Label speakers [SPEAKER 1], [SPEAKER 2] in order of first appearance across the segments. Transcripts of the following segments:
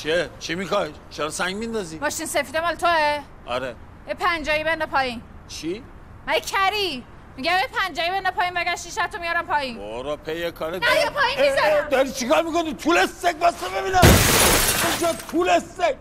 [SPEAKER 1] چیه؟ چی میخوای؟ چرا سنگ میندازی؟
[SPEAKER 2] ماشین سفیده مال توه؟
[SPEAKER 1] آره.
[SPEAKER 2] یه پنجایی بنده پایین.
[SPEAKER 1] چی؟
[SPEAKER 2] مگه کری؟ میگم یه پنجایی بنده پایین بگن شیشتو میارم پایین.
[SPEAKER 1] برو پی کارت.
[SPEAKER 2] نه یه پایین میزنم.
[SPEAKER 1] داری چیکار میکنی؟ طول استک واسه ببینم. اینجا طول استک.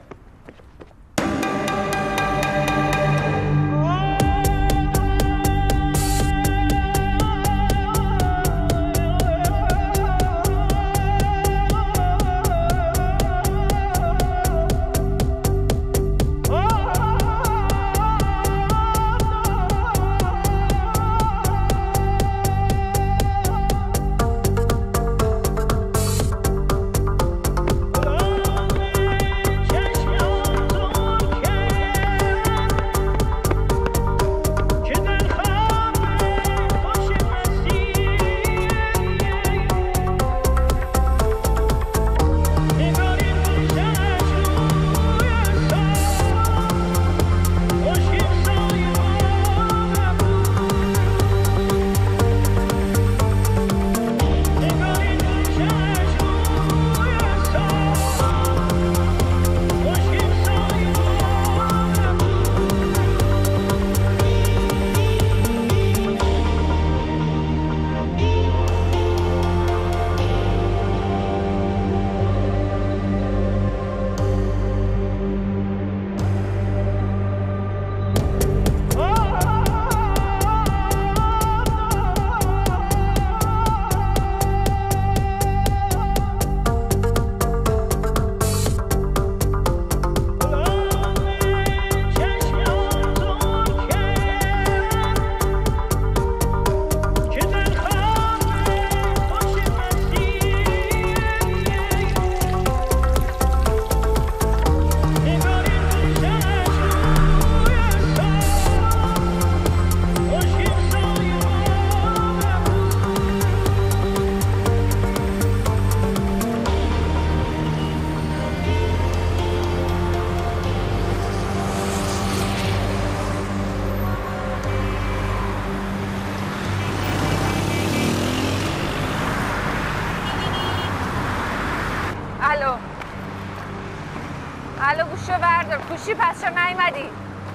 [SPEAKER 2] الو گوشو بردار. کوشی پس چرا نیومدی؟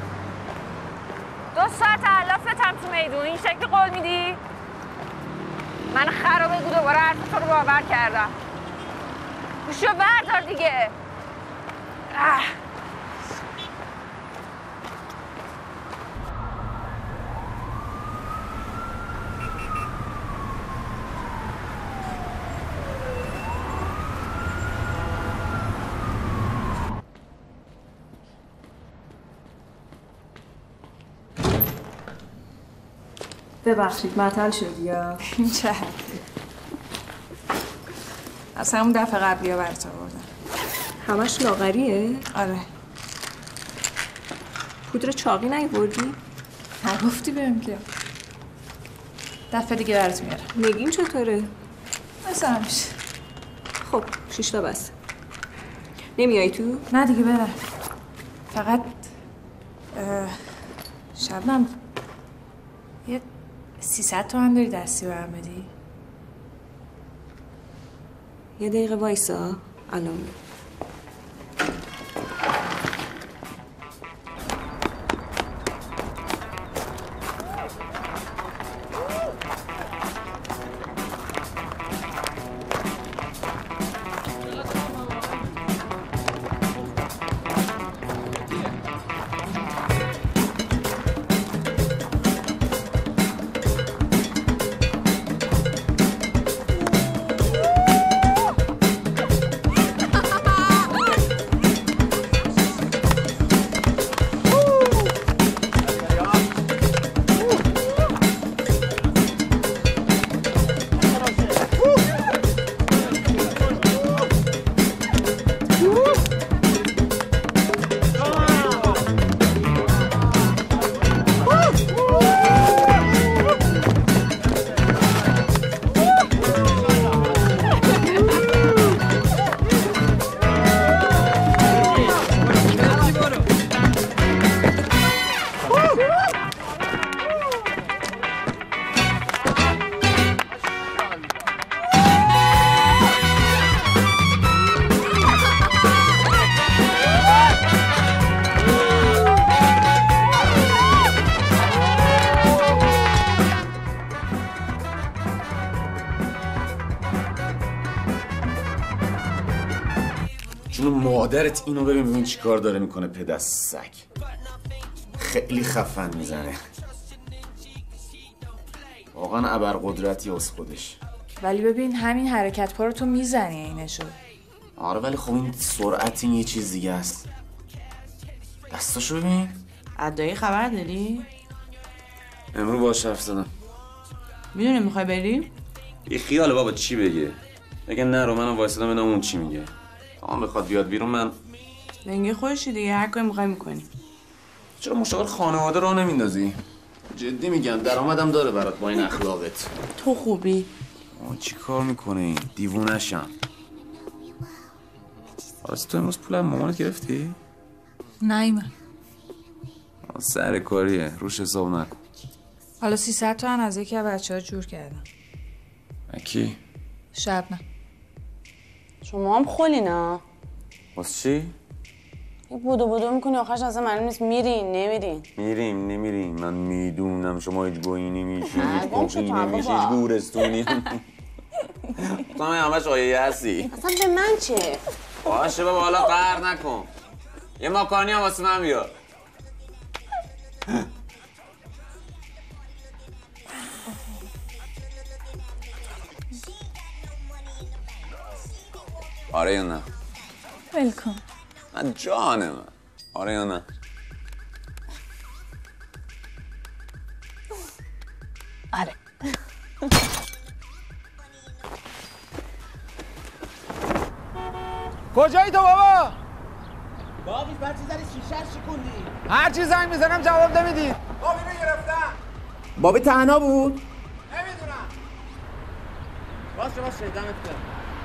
[SPEAKER 2] 2 ساعت علافتم تو میدون. این شکلی قول میدی؟ من خرابه بگو دوباره حرف تو رو باور کردم. گوشو بردار دیگه.
[SPEAKER 3] ببخشید معطل شدی یا؟
[SPEAKER 2] چه از همون دفعه قبلی ها برات آوردم.
[SPEAKER 3] همش لاغریه؟
[SPEAKER 2] آره.
[SPEAKER 3] پودر چاقی نیاوردی؟
[SPEAKER 2] نگفتی بهم که. دفعه دیگه برات میارم.
[SPEAKER 3] نگین چطوره؟
[SPEAKER 2] مثل همیشه.
[SPEAKER 3] خب 6 تا بس. نمیای تو؟
[SPEAKER 2] نه دیگه برم. فقط شبنم یه 300 تومن داری دستی برم بدی؟
[SPEAKER 3] یه دقیقه وایسا. الان
[SPEAKER 1] جون مادرت اینو ببین چی کار داره میکنه پدر سگ. خیلی خفن میزنه واقعا ابرقدرتی از خودش.
[SPEAKER 4] ولی ببین همین حرکت پا رو تو میزنی اینشو.
[SPEAKER 1] آره ولی خب این سرعت این یه چیز دیگه است. دستاشو ببین.
[SPEAKER 5] عدایی خبر داری؟
[SPEAKER 1] امرو باهاش حرف زدم.
[SPEAKER 5] میدونی میخوای بری؟
[SPEAKER 1] بی خیاله بابا چی بگه؟ بگه نرو منم وایسادم ببینم اون چی میگه. اون بخواد بیاد بیرون من
[SPEAKER 5] لنگه خودشی دیگه هر کاری میخوای میکنی.
[SPEAKER 1] چرا مشاور خانواده راه نمیندازی؟ جدی میگم درآمدم داره برات با این اخلاقت.
[SPEAKER 5] تو خوبی؟
[SPEAKER 1] چی کار میکنه این؟ دیوونه‌شم. آرزو تو امروز پول مامانت گرفتی؟
[SPEAKER 4] نه من
[SPEAKER 1] سر کاریه روش حساب نکن.
[SPEAKER 4] حالا 300 تومن از یکی از بچه‌ها جور کردم.
[SPEAKER 1] کی؟
[SPEAKER 4] شبنم.
[SPEAKER 5] شما هم خلی نه؟
[SPEAKER 1] واسه چی؟
[SPEAKER 5] بودو میکنی آخرش اصلا معلوم نیست میرین نمیرین.
[SPEAKER 1] میریم نمیریم من میدونم شما هیچ گویی نمیشین هیچ
[SPEAKER 5] گم شو تو هم
[SPEAKER 1] نمیشین
[SPEAKER 5] بابا.
[SPEAKER 1] هیچ گورستونی تو همه همش آیه هستی
[SPEAKER 5] اصلا به من چه؟
[SPEAKER 1] باشه بابا حالا قهر نکن یه ماکانی هم واسه من بیار آره یا نه؟
[SPEAKER 4] ولکن.
[SPEAKER 1] من جانم آره یا نه؟
[SPEAKER 4] آره.
[SPEAKER 6] کجایی تو بابا؟
[SPEAKER 7] باقیش بر چی زدی شیشه شکوندی؟
[SPEAKER 6] هر چی زنگ میزنم جواب نمیدی.
[SPEAKER 7] بابی رو گرفتم.
[SPEAKER 6] بابی تنها بود؟
[SPEAKER 7] نمیدونم. باشه دمت گرم.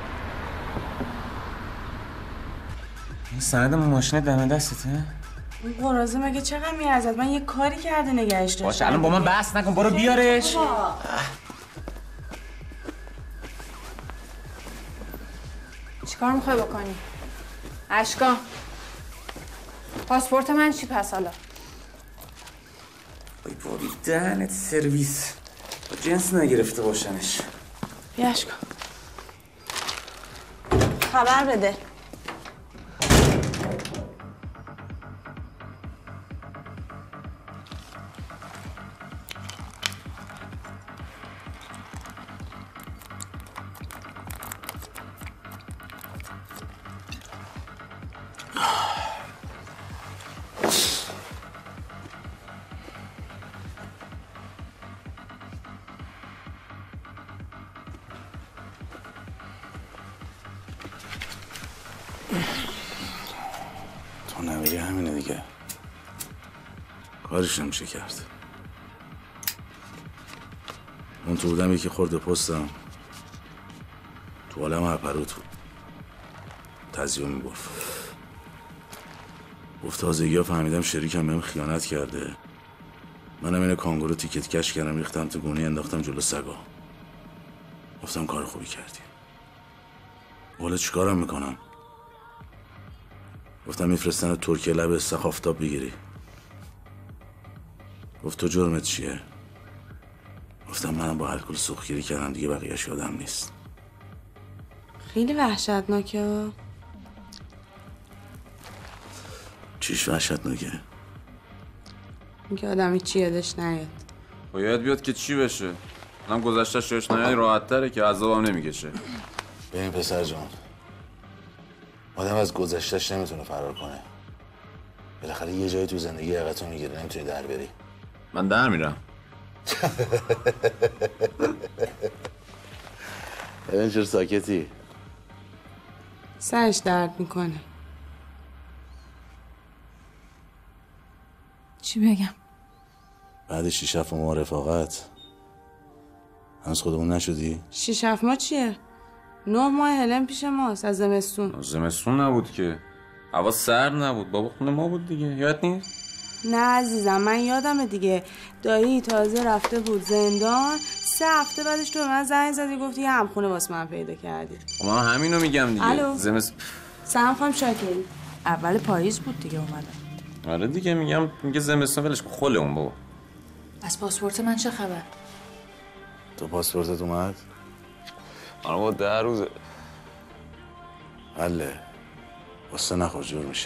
[SPEAKER 1] این سند ماشین دم دستته؟
[SPEAKER 5] این قرازه مگه چقدر میارزد؟ من یه کاری کرده نگهش داشتم.
[SPEAKER 1] باشه الان با من بحث نکن برو بیارش.
[SPEAKER 2] چیکار میخوای بکنی؟ اشکان پاسپورت من چی پس حالا؟
[SPEAKER 1] ای بابی دهنت سرویس با جنس نگرفته باشنش.
[SPEAKER 5] بیاش کن. خبر بده.
[SPEAKER 1] تو نبری همینه دیگه کارش نمیشه کرد. اون تو بودم یکی خورده پستم تو عالم هرپروت بود تزیون میگفت تازگی ها فهمیدم شریکم بهم خیانت کرده. منم این کانگورو تیکت کش کردم ریختم تو گونی انداختم جلو سگا. گفتم کار خوبی کردی. حالا چیکارم میکنم؟ گفتم میفرستن ترکیه لب استخ آفتاب بگیری. گفت تو جرمت چیه؟ گفتم منم با الکل سوختگیری کردم دیگه بقیه‌اش یادم نیست.
[SPEAKER 5] خیلی وحشتناکه.
[SPEAKER 1] چیش وحشتناکه؟
[SPEAKER 5] اینکه آدمی چی یادش نیاد.
[SPEAKER 8] باید بیاد که چی بشه؟ هم گذشته‌اش یادش نیاد راحت تره که عذابم نمیکشه.
[SPEAKER 1] ببین پسر جان آدم از گذشته‌اش نمیتونه فرار کنه. بالاخره یه جایی تو زندگی یقتو میگیره نمیتونی در بری.
[SPEAKER 8] من در میرم.
[SPEAKER 1] ببین چرا ساکتی؟
[SPEAKER 5] سرش درد میکنه.
[SPEAKER 4] چی بگم؟
[SPEAKER 1] بعد 6-7 ماه رفاقت هنوز خودمون نشدی؟
[SPEAKER 5] 6-7 ماه چیه؟ 9 ماه هلن پیش ماست از زمستون.
[SPEAKER 8] زمستون نبود که هوا سرد نبود بابا خونه ما بود دیگه یاد نیست؟
[SPEAKER 5] نه عزیزم من یادمه دیگه. دایی تازه رفته بود زندان 3 هفته بعدش تو به من زنگ زدی گفتی یه همخونه واسه من پیدا کردی.
[SPEAKER 8] من همینو میگم دیگه.
[SPEAKER 5] الو. سلام خانم شاکری.
[SPEAKER 4] اول پاییز بود دیگه اومدم.
[SPEAKER 8] آره دیگه میگه زمستون ولش کن خله اون بابا.
[SPEAKER 4] از پاسپورت من چه خبر؟
[SPEAKER 1] تو پاسپورتت اومد؟
[SPEAKER 8] آره با 10 روزه.
[SPEAKER 1] حله قصه نخور جور میشه.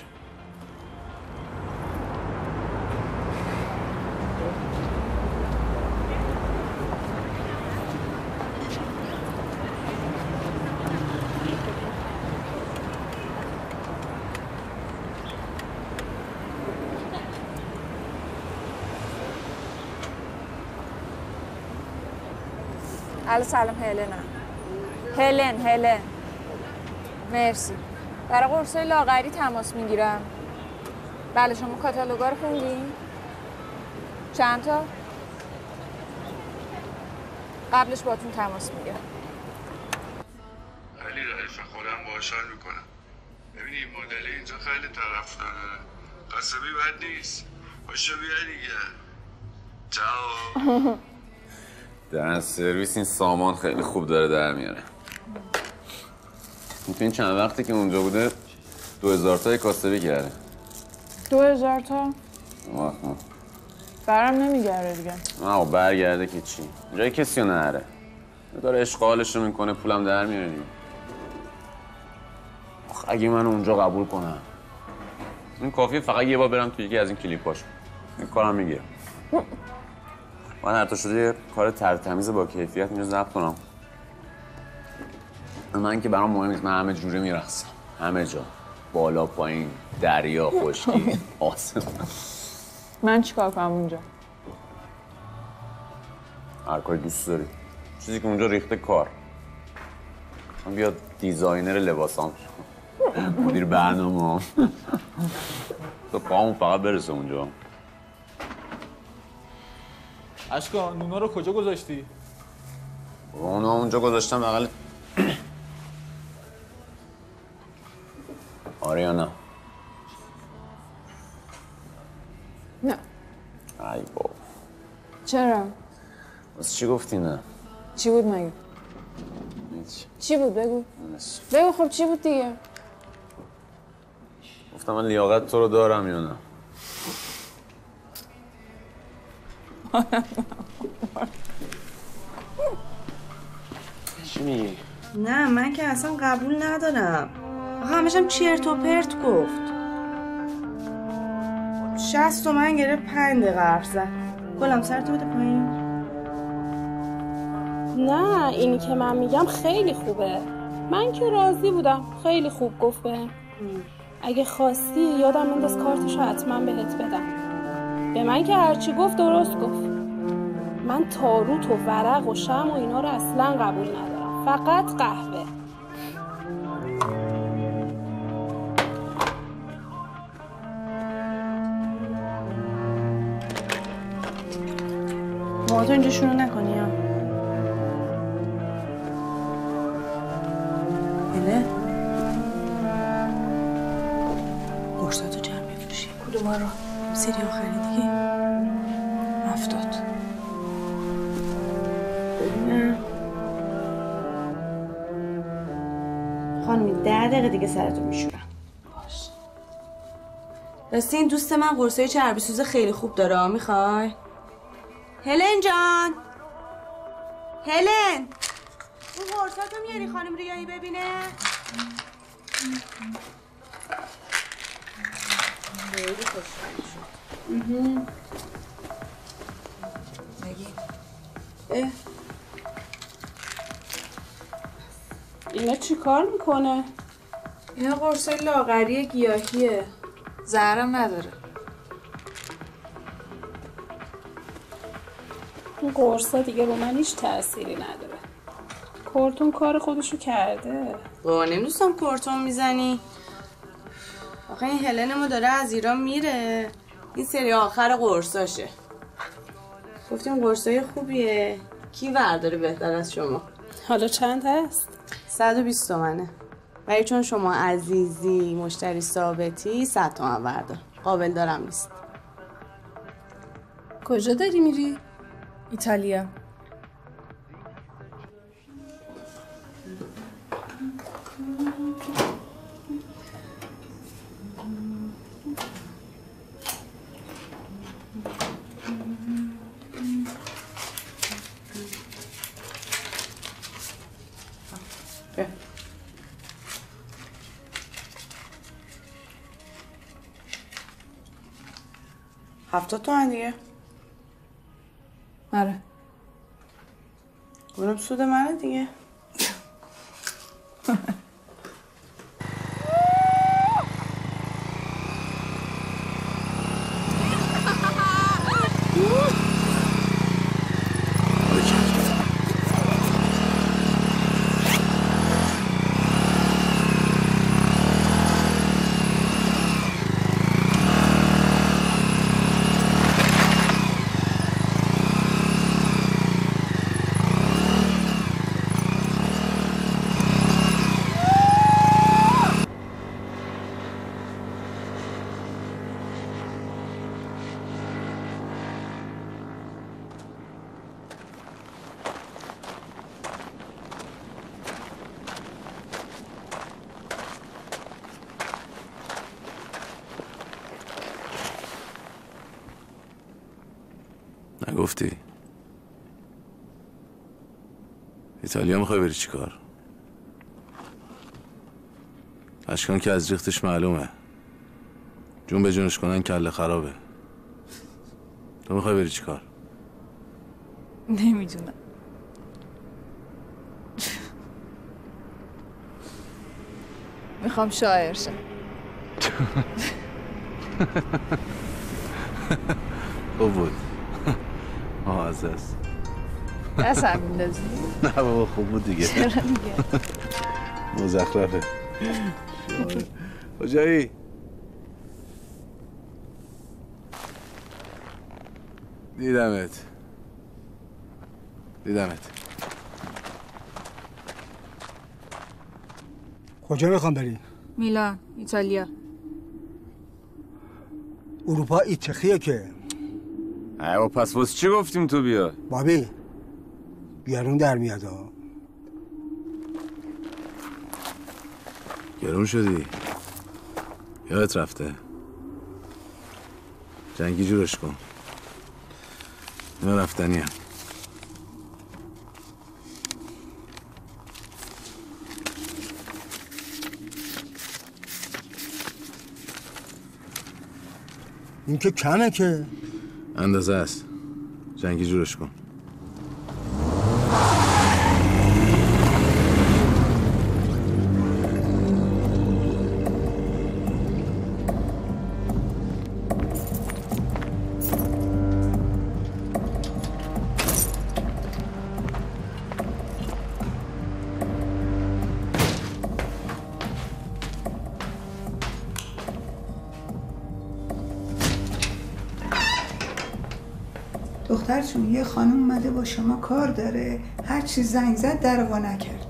[SPEAKER 2] الو سلام هلن مرسی. برای قرصای لاغری تماس میگیرم. بله شما کاتالوگا رو خوندین؟ چند تا؟ قبلش باتون تماس میگیرم.
[SPEAKER 1] خیلی ردیفه خودم باهاش حال میکنم. ببینی این مدل اینجا خیلی طرفدار داره. قصبی بد نیست. باشو بیا دیگه. چاو.
[SPEAKER 8] در سرویس این سامان خیلی خوب داره در میاره. این چند وقتی که اونجا بوده 2000 تا کاسبی کرده.
[SPEAKER 2] 2000 تا؟
[SPEAKER 8] آه.
[SPEAKER 2] برام نمیگرده دیگه.
[SPEAKER 8] نه برگرده که چی؟ جای کسی رو نهره. داره اشغالش رو میکنه پولم در میاره دیگه. اگه من اونجا قبول کنم این کافیه فقط یه بار برم توی یکی از این کلیپاشو. این کارم میگیره. من هر تا شده یه کار ترتمیز با کیفیت اینو ضبط کنم. من که برام مهم نیست، من همه جوره میرقصم. همه جا. بالا پایین، دریا، خشکی، آسمان.
[SPEAKER 2] من چیکار کنم اونجا؟
[SPEAKER 8] هر کاری دوست داری. چیزی که اونجا ریخته کار. من بیاد دیزاینر لباسام مدیر برنامه تو پاهمون فقط برسه اونجا.
[SPEAKER 6] اشکا نونا رو کجا گذاشتی؟
[SPEAKER 8] اونا اونجا گذاشتم بغل. آره یا نه؟
[SPEAKER 2] نه.
[SPEAKER 8] ای بابا.
[SPEAKER 2] چرا؟
[SPEAKER 8] واسه چی گفتی نه؟
[SPEAKER 2] چی بود مگه؟
[SPEAKER 8] هیچ.
[SPEAKER 2] چی بود بگو؟
[SPEAKER 8] نمیشه.
[SPEAKER 2] بگو خب چی بود دیگه؟
[SPEAKER 8] گفتم من لیاقت تو رو دارم یا نه؟ چی میگی؟
[SPEAKER 5] نه من که اصلا قبول ندارم. آخه همشم چرت و پرت گفت. 60 تومن گرفت 5 دقیقه حرف زد. گلم سرتو بده پایین.
[SPEAKER 9] نه اینی که من میگم خیلی خوبه. من که راضی بودم. خیلی خوب گفت بهم. اگه خواستی یادم بنداز کارتشو حتما بهت بدم. به من که هرچی گفت درست گفت. من تاروت و ورق و شم و اینا رو اصلا قبول ندارم. فقط قهوه.
[SPEAKER 5] موهاتو اینجا شروع نکنی ها. بله؟ قرصاتو جمع میفروشی. کدوما رو؟ سری آخری دیگه 70. ببینم خانمی 10 دقیقه دیگه سرتو میشورم. باش. راستی این دوست من قرصای چربی سوز خیلی خوب داره. میخوای؟ هلن جان، هلن اون قرصاتو میاری خانم ریایی ببینه؟ خیلی خوشحال شد.
[SPEAKER 9] اه. اینا چی کار میکنه؟
[SPEAKER 4] اینا قرصای لاغری گیاهیه. زهرم نداره.
[SPEAKER 9] این قرصا دیگه به من هیچ تأثیری نداره. کورتون کار خودشو کرده.
[SPEAKER 5] بابا نمیدونستم کورتون میزنی. آخه این هلن ما داره از ایران میره. این سری آخر قرصاشه. گفتیم قرصای خوبیه. کی ورداره بهتر از شما؟
[SPEAKER 9] حالا چند هست؟
[SPEAKER 5] 120 تومنه. ولی چون شما عزیزی مشتری ثابتی 100 تومن وردار. قابل دارم نیست.
[SPEAKER 9] کجا داری میری؟
[SPEAKER 4] ایتالیا.
[SPEAKER 5] 70 تومن دیگه.
[SPEAKER 4] آره.
[SPEAKER 5] اونم سود منه دیگه.
[SPEAKER 1] نگفتی؟ ایتالیا میخوای بری چی کار؟ اشکان که از ریختش معلومه. جون به جونش کنن کله خرابه. تو میخوای بری چی کار؟
[SPEAKER 4] نمیدونم. میخوام شاعر شم.
[SPEAKER 1] خوب بود. از دست
[SPEAKER 4] دستم میندازی؟
[SPEAKER 1] نه بابا خوب بود دیگه.
[SPEAKER 4] چرا دیگه؟
[SPEAKER 1] مزخرفه. کجایی؟ دیدمت.
[SPEAKER 10] کجا میخوام بری؟
[SPEAKER 4] میلان، ایتالیا.
[SPEAKER 10] اروپا ایتخیه که.
[SPEAKER 8] ایوه پس واسه چی گفتیم تو بیا؟
[SPEAKER 10] بابی گرون در میاد ها.
[SPEAKER 1] گرون شدی؟ یادت رفته؟ جنگی جورش کن. اینا رفتنی هم.
[SPEAKER 10] این که کمه که.
[SPEAKER 1] اندازه است. جنگی جورش کن.
[SPEAKER 11] دخترشون یه خانم اومده با شما کار داره، هر چی زنگ زد در وا نکردی.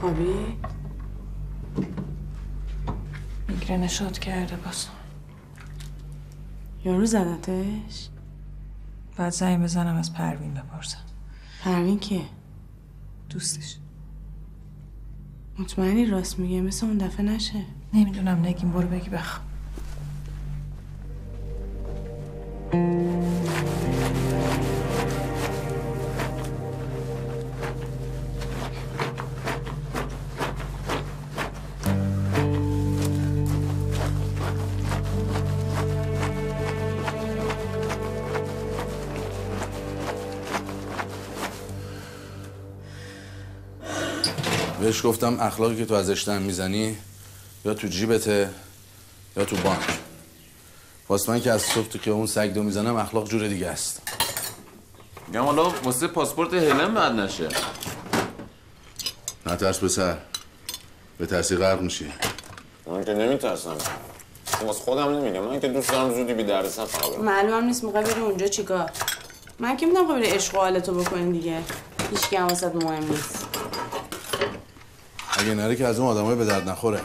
[SPEAKER 5] خوابی؟
[SPEAKER 4] میگرن شاد کرده باز.
[SPEAKER 5] یارو زدتش؟
[SPEAKER 4] بعد زنگ بزنم از پروین بپرسم.
[SPEAKER 5] پروین کیه؟
[SPEAKER 4] دوستش.
[SPEAKER 5] مطمئنی راست میگه؟ مثل اون دفعه نشه.
[SPEAKER 4] نمیدونم نگیم، برو بگی بخواب.
[SPEAKER 1] بهش گفتم اخلاقی که تو ازش دم میزنی یا تو جیبته یا تو بانک. واسه من که از صبح تو که اون سگ دو میزنم اخلاق جور دیگه است.
[SPEAKER 8] میگم حالا واسه پاسپورت هلن بعد نشه.
[SPEAKER 1] نترس پسر، به ترسی غرق میشی.
[SPEAKER 8] من که نمیترسم، واسه خودم نمیگم، من که دوست دارم زودی بی دردسر فقط برم.
[SPEAKER 5] معلومم نیست میخوای بری اونجا چیکار. من که میدونم خب بری عشق و حالتو بکنی دیگه. هیچ کی هم واسه مهم نیست.
[SPEAKER 1] اگه نره که از اون آدمای به درد نخوره.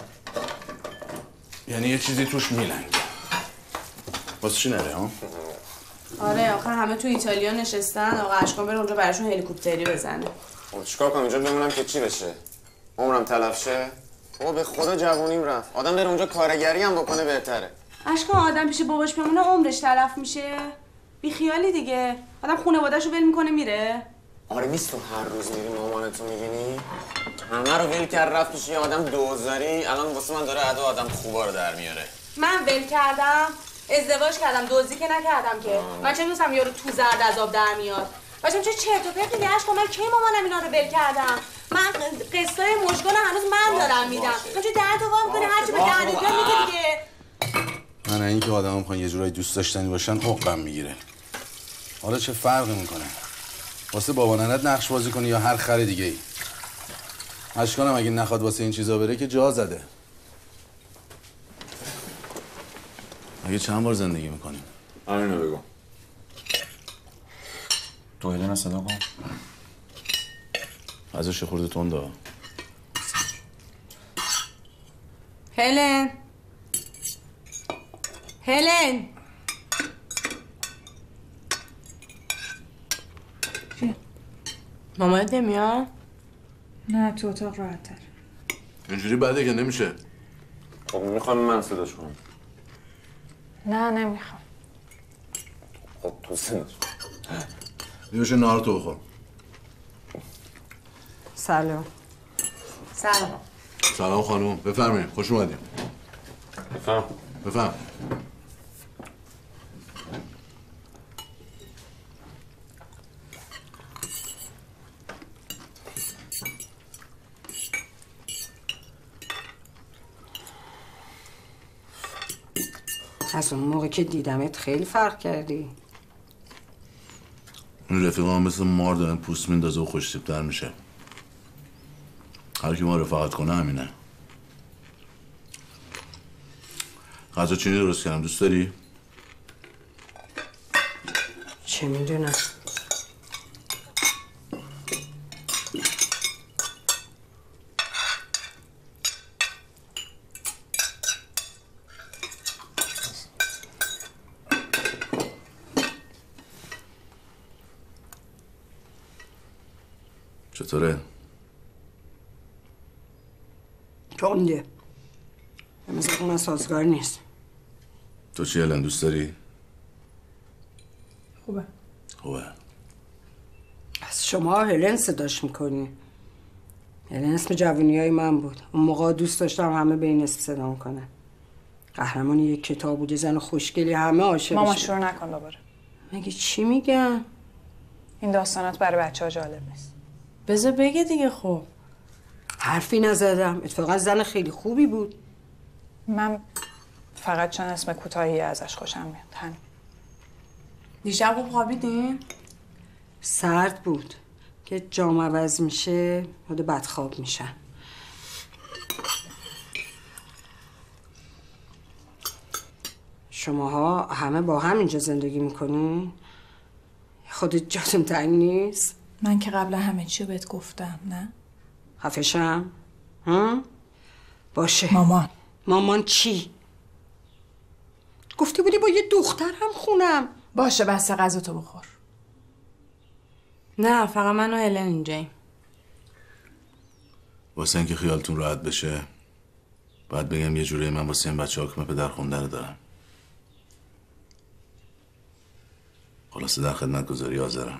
[SPEAKER 1] یعنی یه چیزی توش میلنگه. واسه چی نره ها؟
[SPEAKER 5] آره آخه همه تو ایتالیا نشستن، آقا اشکان بره اونجا براشون هلیکوپتری بزنه.
[SPEAKER 12] خب چیکار کنم اینجا بمونم که چی بشه؟ عمرم تلف شه؟ بابا به خدا جوونیم رفت. آدم بره اونجا کارگری هم بکنه بهتره.
[SPEAKER 5] اشکان آدم پیش باباش بمونه عمرش تلف میشه. بی خیالی دیگه. آدم خانواده‌شو ول میکنه میره.
[SPEAKER 12] آره نیست تو هر روز میری مامانتو میبینی؟ همه رو ول کرد رفت پیش یه آدم دوزاری، الان واسه من داره ادا آدم خوبا رو در میاره.
[SPEAKER 5] من ول کردم، ازدواج کردم، دزدی که نکردم که. من چه می‌دونم یارو تو زرد از آب در میاد. باشم چه چرت و پرت میگی اشکان، من کی مامانم اینا رو ول کردم؟ من قسطای مشکل هنوز من دارم میدم. من چه درد و وام کنی هرچی به درد بیاد میگه دیگه.
[SPEAKER 1] من اینکه آدما میخوان یه جورایی دوست داشتنی باشن حقم میگیره. حالا چه فرقی میکنه؟ واسه بابا ننت نقش بازی کنی یا هر خر دیگه ای. اشکانم اگه نخواد واسه این چیزا بره که جا زده. اگه چند بار زندگی میکنیم؟
[SPEAKER 8] همینو بگو. تو هلن صدا کن.
[SPEAKER 1] ازش خورده تنده.
[SPEAKER 5] هلن هلن مامانت نمیاد؟
[SPEAKER 4] نه تو اتاق راحت تر.
[SPEAKER 1] اینجوری بده که نمیشه.
[SPEAKER 8] خب میخوام من صداش کنم.
[SPEAKER 2] نه نمیخوام.
[SPEAKER 8] خب تو صداش
[SPEAKER 1] بیوشه نهار تو بخور.
[SPEAKER 5] سلام. سلام.
[SPEAKER 1] سلام خانوم، بفرمایید، خوش اومدیم. بفرم.
[SPEAKER 13] از اون موقع که دیدمت خیلی فرق کردی.
[SPEAKER 1] این رفیقا هم مثل مار دارن پوست میندازه و خوش‌تیپ‌تر میشه. هر کی ما رفاقت کنه همینه. غذا چینی درست کردم، دوست داری؟
[SPEAKER 13] چه میدونم.
[SPEAKER 1] چطوره؟
[SPEAKER 13] تنده. مثل اون سازگار نیست.
[SPEAKER 1] تو چی هلن دوست داری؟
[SPEAKER 4] خوبه.
[SPEAKER 1] خوبه.
[SPEAKER 13] از شما هلن صداش میکنی. هلن اسم جوونیای من بود. اون موقع دوست داشتم همه به این اسم صدا میکنن. قهرمان یک کتاب بود، زن خوشگلی، همه عاشقش.
[SPEAKER 4] ماما شروع نکن دوباره.
[SPEAKER 13] مگه چی میگم؟
[SPEAKER 4] این داستانات برای بچه‌ها جالب نیست.
[SPEAKER 5] بذار بگه دیگه. خب
[SPEAKER 13] حرفی نزدم. اتفاقا زن خیلی خوبی بود.
[SPEAKER 4] من فقط چند اسم کوتاهی ازش خوشم میاد. همین.
[SPEAKER 5] دیشب خوب خوابیدین؟
[SPEAKER 13] سرد بود که جام عوض میشه یاد بدخواب میشن. شماها همه با هم اینجا زندگی میکنین؟ خودت جاتون تنگ نیست؟
[SPEAKER 4] من که قبلا همه چی رو بهت گفتم نه؟
[SPEAKER 13] خفشم؟ باشه. مامان چی؟ گفتی بودی با یه دخترم خونم.
[SPEAKER 4] باشه بس غذا تو بخور.
[SPEAKER 5] نه فقط من و هلن اینجاییم.
[SPEAKER 1] واسه اینکه خیالتون راحت بشه باید بگم یه جوری من واسه این بچه حکم پدر خوندن دارم. خلاصه در خدمت گذاری حاضرم.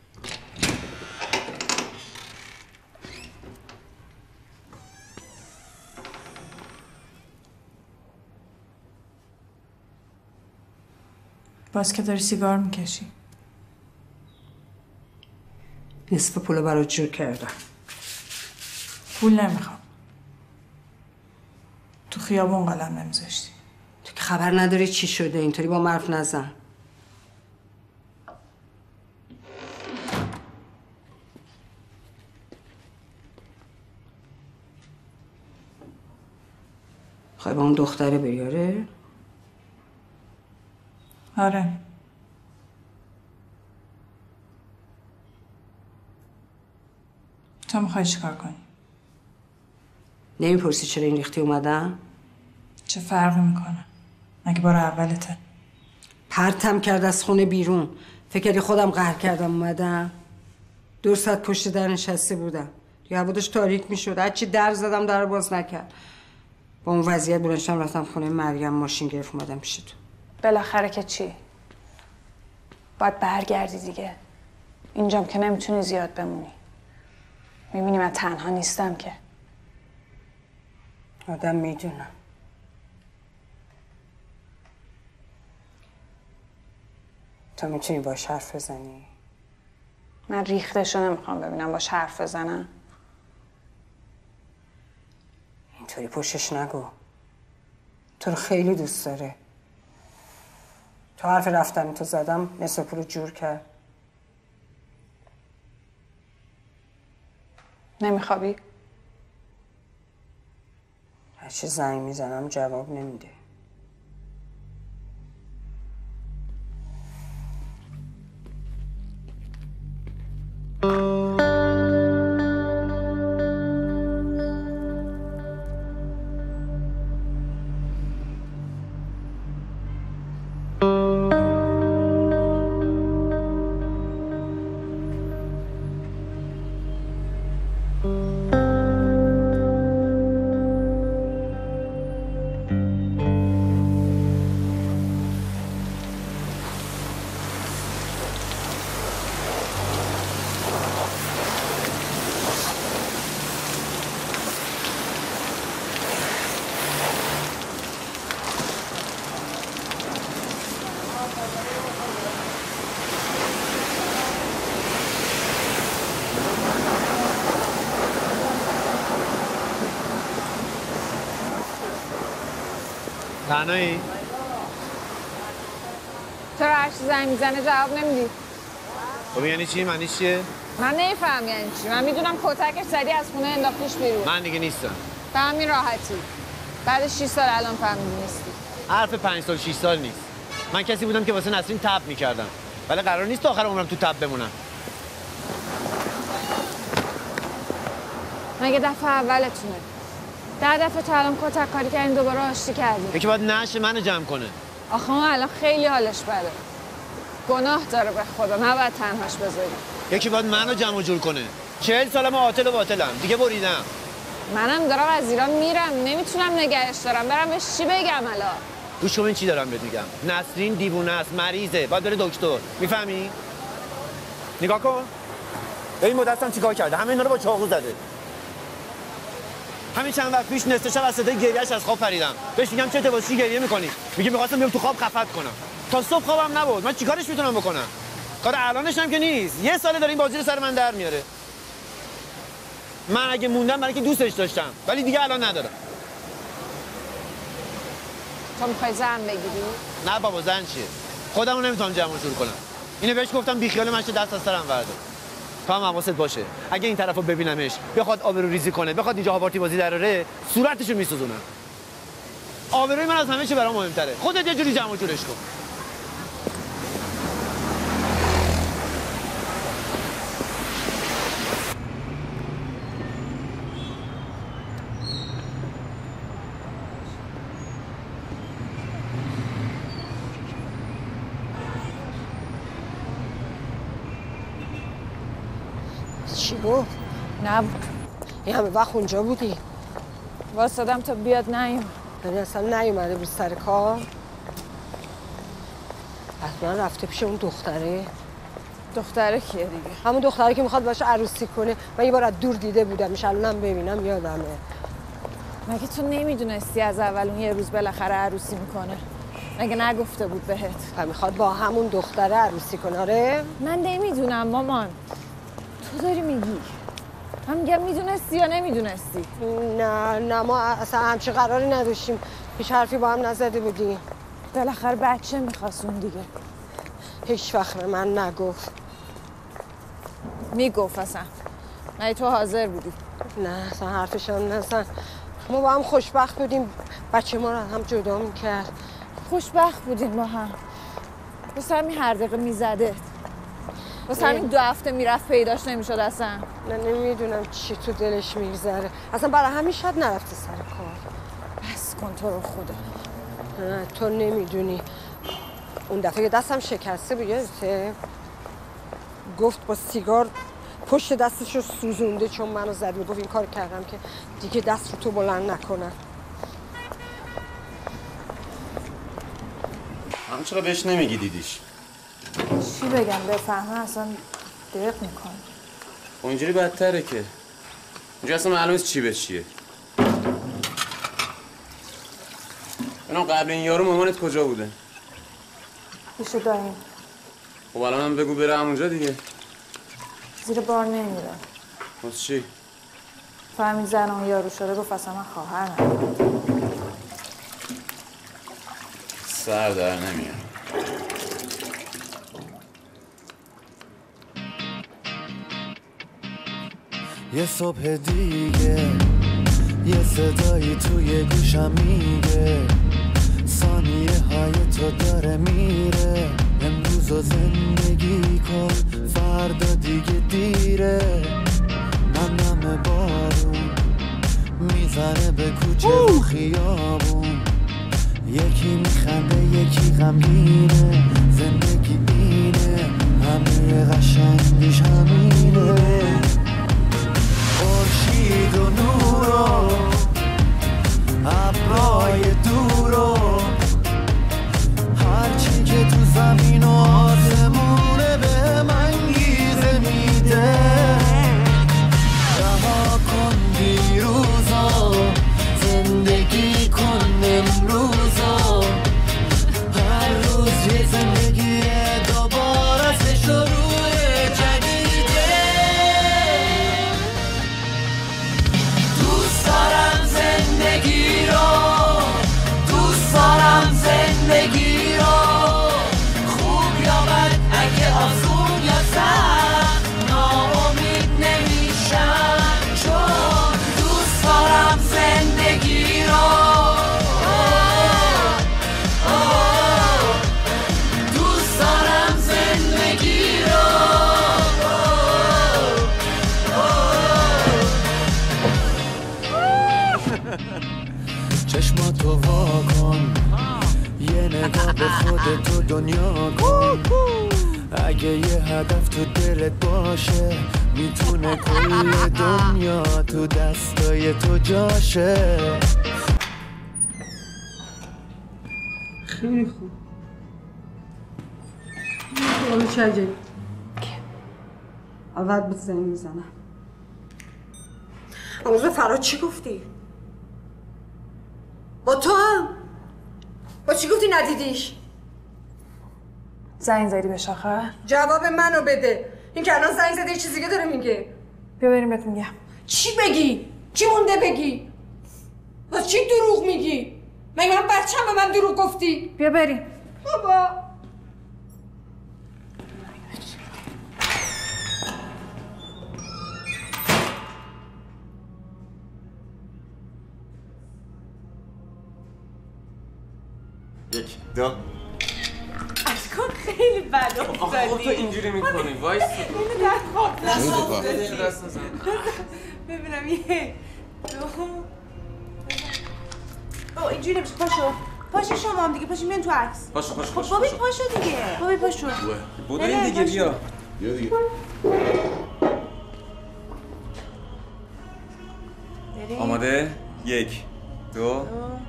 [SPEAKER 4] باز که داری سیگار میکشی.
[SPEAKER 13] نصف پولو برات جور کردم.
[SPEAKER 4] پول نمیخوام. تو خیابون قلم نمیذاشتی.
[SPEAKER 13] تو که خبر نداری چی شده، اینطوری با حرف نزن. خواهی با اون دختره بیاره؟
[SPEAKER 4] آره. تو میخوای چیکار کنی؟
[SPEAKER 13] نمیپرسی چرا این ریختی اومدم؟
[SPEAKER 4] چه فرقی میکنه؟ مگه بار اولته؟
[SPEAKER 13] پرتم کرد از خونه بیرون. فکری خودم قهر کردم اومدم؟ 2 ساعت پشت در نشسته بودم. دیگه هوا داشت تاریک میشد. هرچی در زدم در باز نکرد. با اون وضعیت بلنشتم رفتم خونه مریم، ماشین گرفت اومدم پیش تو.
[SPEAKER 4] بالاخره که چی؟ باید برگردی دیگه. اینجام که نمیتونی زیاد بمونی. میبینی من تنها نیستم که.
[SPEAKER 13] آدم میدونم. تو میتونی باش حرف بزنی؟
[SPEAKER 4] من ریختشو نمیخوام ببینم باش حرف بزنم.
[SPEAKER 13] اینطوری پشتش نگو. تو رو خیلی دوست داره. تا حرف رفتن تو زدم نصف پولو جور کرد.
[SPEAKER 4] نمیخوابی؟
[SPEAKER 13] هرچی زنگ میزنم جواب نمیده.
[SPEAKER 14] تنهایی؟
[SPEAKER 2] چرا هرچی زنگ میزنه جواب نمیدی؟
[SPEAKER 14] خب یعنی چی؟ معنی چیه؟
[SPEAKER 2] من نمیفهم یعنی چی. من میدونم کتکش زدی از خونه انداختیش بیرون.
[SPEAKER 14] من دیگه نیستم.
[SPEAKER 2] به همین راحتی. بعد 6 سال الان فهمیدی نیستی.
[SPEAKER 14] حرف 5 سال 6 سال نیست. من کسی بودم که واسه نسرین تب میکردم. ولی قرار نیست تا آخر عمرم تو تب بمونم.
[SPEAKER 2] مگه دفعه اولتونه؟ 10 دفعه تا الان کتک کاری کردین دوباره آشتی کردین.
[SPEAKER 14] یکی باید نشه منو جمع کنه.
[SPEAKER 2] آخه اون الان خیلی حالش بده. گناه داره به خدا، نباید تنهاش بذاری.
[SPEAKER 14] یکی باید منو جمع و جور کنه. 40 سالم عاطل و باطلم. دیگه بریدم.
[SPEAKER 2] منم دارم از ایران میرم، نمیتونم نگهش دارم. برم بهش چی بگم الان؟
[SPEAKER 14] گوش کن این چی دارم بهت میگم. نسرین دیوونه است، مریضه. باید بره دکتر. میفهمی؟ نگاه کن. ببین مدرسم چیکار کرده. همه اینا رو با چاقو زده. همین چند وقت پیش نصف شب از صدای گریه‌اش از خواب پریدم. بهش میگم چته واسه چی گریه می‌کنی؟ میگه می‌خواستم بیام تو خواب خفت کنم. تا صبح خوابم نبود. من چیکارش میتونم بکنم؟ کار الانش هم که نیست. 1 ساله داره این بازی رو سر من در میاره. من اگه موندم برای که دوستش داشتم، ولی دیگه الان ندارم.
[SPEAKER 2] تو می‌خوای زن بگیری؟
[SPEAKER 14] نه بابا زن چیه؟ خودمو نمیتونم جمع جور کنم. اینو بهش گفتم بی خیال من شه دست از سرم ورده. تو هم حواست باشه. اگه این طرفو ببینمش، بخواد آبرو ریزی کنه، بخواد اینجا هاپارتی بازی دراره، صورتشو میسوزونم. آبروی من از همه چی برام مهمتره. خودت یه جوری جمع جورش کن.
[SPEAKER 13] چی گفت؟
[SPEAKER 2] نبود.
[SPEAKER 13] این همه وقت اونجا بودی؟
[SPEAKER 2] واسادم تا بیاد نیومد.
[SPEAKER 13] یعنی اصلا نیومده بود سر کار؟ حتما رفته پیش اون دختره؟
[SPEAKER 2] دختره کیه دیگه؟
[SPEAKER 13] همون دختره که میخواد باشه عروسی کنه. من یه بار از دور دیده بودمش، الانم ببینم یادمه.
[SPEAKER 2] مگه تو نمیدونستی از اول اون یه روز بالاخره عروسی میکنه؟ مگه نگفته بود بهت؟
[SPEAKER 13] و میخواد با همون دختره عروسی کنه؟ آره؟
[SPEAKER 2] من نمیدونم مامان. تو داری میگی. من میگم میدونستی یا نمیدونستی؟
[SPEAKER 13] نه ما اصلا همچین قراری نداشتیم. هیچ حرفی با هم نزده بودیم.
[SPEAKER 2] بالاخره بچه میخواست اون دیگه.
[SPEAKER 13] هیچ وقت به من نگفت.
[SPEAKER 2] میگفت اصلا. مگه تو حاضر بودی؟
[SPEAKER 13] نه اصلا حرفش هم نه. ما با هم خوشبخت بودیم. بچه ما رو هم جدا میکرد.
[SPEAKER 2] خوشبخت بودیم با هم. واسه همین هر دقیقه میزده. واسه همین 2 هفته میرفت پیداش نمیشد اصلا.
[SPEAKER 13] نه نمیدونم چی تو دلش میگذره. اصلا برای همین شاید نرفته سر کار.
[SPEAKER 2] بس کن تو رو خدا.
[SPEAKER 13] نه تو نمیدونی. اون دفعه که دستم شکسته بود یادته؟ گفت با سیگار پشت دستش رو سوزونده چون منو زد. میگفت این کار کردم که دیگه دست رو تو بلند نکنم.
[SPEAKER 12] هم چرا بهش نمیگی دیدیش؟
[SPEAKER 2] چی بگم بفهمه اصلا دق میکنه.
[SPEAKER 12] اونجوری بدتره که اونجا اصلا معلوم نیست چی به چیه. بنام قبل این یارو مامانت کجا بوده؟
[SPEAKER 2] پیش داییم.
[SPEAKER 12] خب الان هم بگو بره همونجا دیگه.
[SPEAKER 2] زیر بار نمیره.
[SPEAKER 12] واسه چی؟
[SPEAKER 2] فهمید زن اون یارو شده گفت اصلا من خواهر ندارم.
[SPEAKER 12] سر در نمیاد.
[SPEAKER 15] یه صبح دیگه یه صدایی توی گوشم میگه ثانیه های تو داره میره. امروز رو زندگی کن فردا دیگه دیره. نم بارون میزنه به کوچه و خیابون. یکی میخنده یکی غمگینه. زندگی اینه همه قشنگیش همینه. خورشید و نور و ابرای دور و هرچی که تو زمین و آسمونه به من گیزه میده. رها کن دیروزا زندگی کن امروزا. هر روز یه زندگی دوباره از شروع جدیده. دوست دارم زندگی رو، دوست دارم زندگی رو. خوب یا بد اگه آسون یا سخت ناامید نمیشم چون دوست دارم زندگی رو. دوست دارم زندگی رو. چشماتو وا کن یه نگاه به خودتو دنیا کن. اگه یه هدف تو دلت باشه میتونه کل دنیا تو دستای تو جاشه.
[SPEAKER 13] خیلی خوب. حالا چه عجبی؟ اول به زنگ میزنم. اما به فراد چی گفتی؟ با تو هم؟ با چی گفتی ندیدیش؟
[SPEAKER 2] زنگ زدی بهش آخر؟
[SPEAKER 13] جواب منو بده. این که الان زنگ زده یه چیز دیگه داره میگه.
[SPEAKER 2] بیا بریم بهت میگم.
[SPEAKER 13] چی بگی؟ چی مونده بگی؟ واسه چی دروغ میگی؟ مگه من بچه‌م به من دروغ گفتی؟
[SPEAKER 2] بیا بریم.
[SPEAKER 13] بابا
[SPEAKER 12] یک دو.
[SPEAKER 5] اشکان خیلی بد افتادی.
[SPEAKER 12] خب تو اینجوری میکنی وایس.
[SPEAKER 5] اینو در خواب
[SPEAKER 12] دست نزن.
[SPEAKER 5] ببینم یک دو. او اینجوری نمیشه. پاشو شما هم دیگه پاشو میان تو عکس.
[SPEAKER 12] پاشو
[SPEAKER 5] خب بابی پاشو دیگه. بابی پاشو.
[SPEAKER 12] بودو این دیگه بیا.
[SPEAKER 1] بیا دیگه.
[SPEAKER 4] بریم؟
[SPEAKER 12] آماده؟ 1 2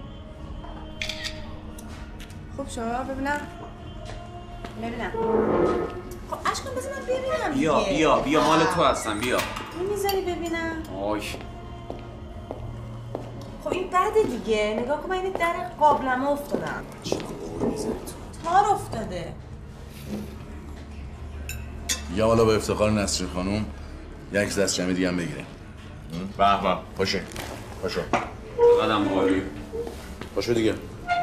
[SPEAKER 5] خب شما ببینم خب اشکان بذار من ببینم
[SPEAKER 12] بیا مال تو هستم بیا
[SPEAKER 5] میذاری ببینم
[SPEAKER 12] آی
[SPEAKER 5] خب این بده دیگه نگاه کن من این در قابلمه افتادم تار افتاده
[SPEAKER 1] یا والا به افتخار نسرین خانم یک دست جمعی دیگه هم بگیریم. به پاشه
[SPEAKER 12] قدم عالی
[SPEAKER 1] پاشو دیگه.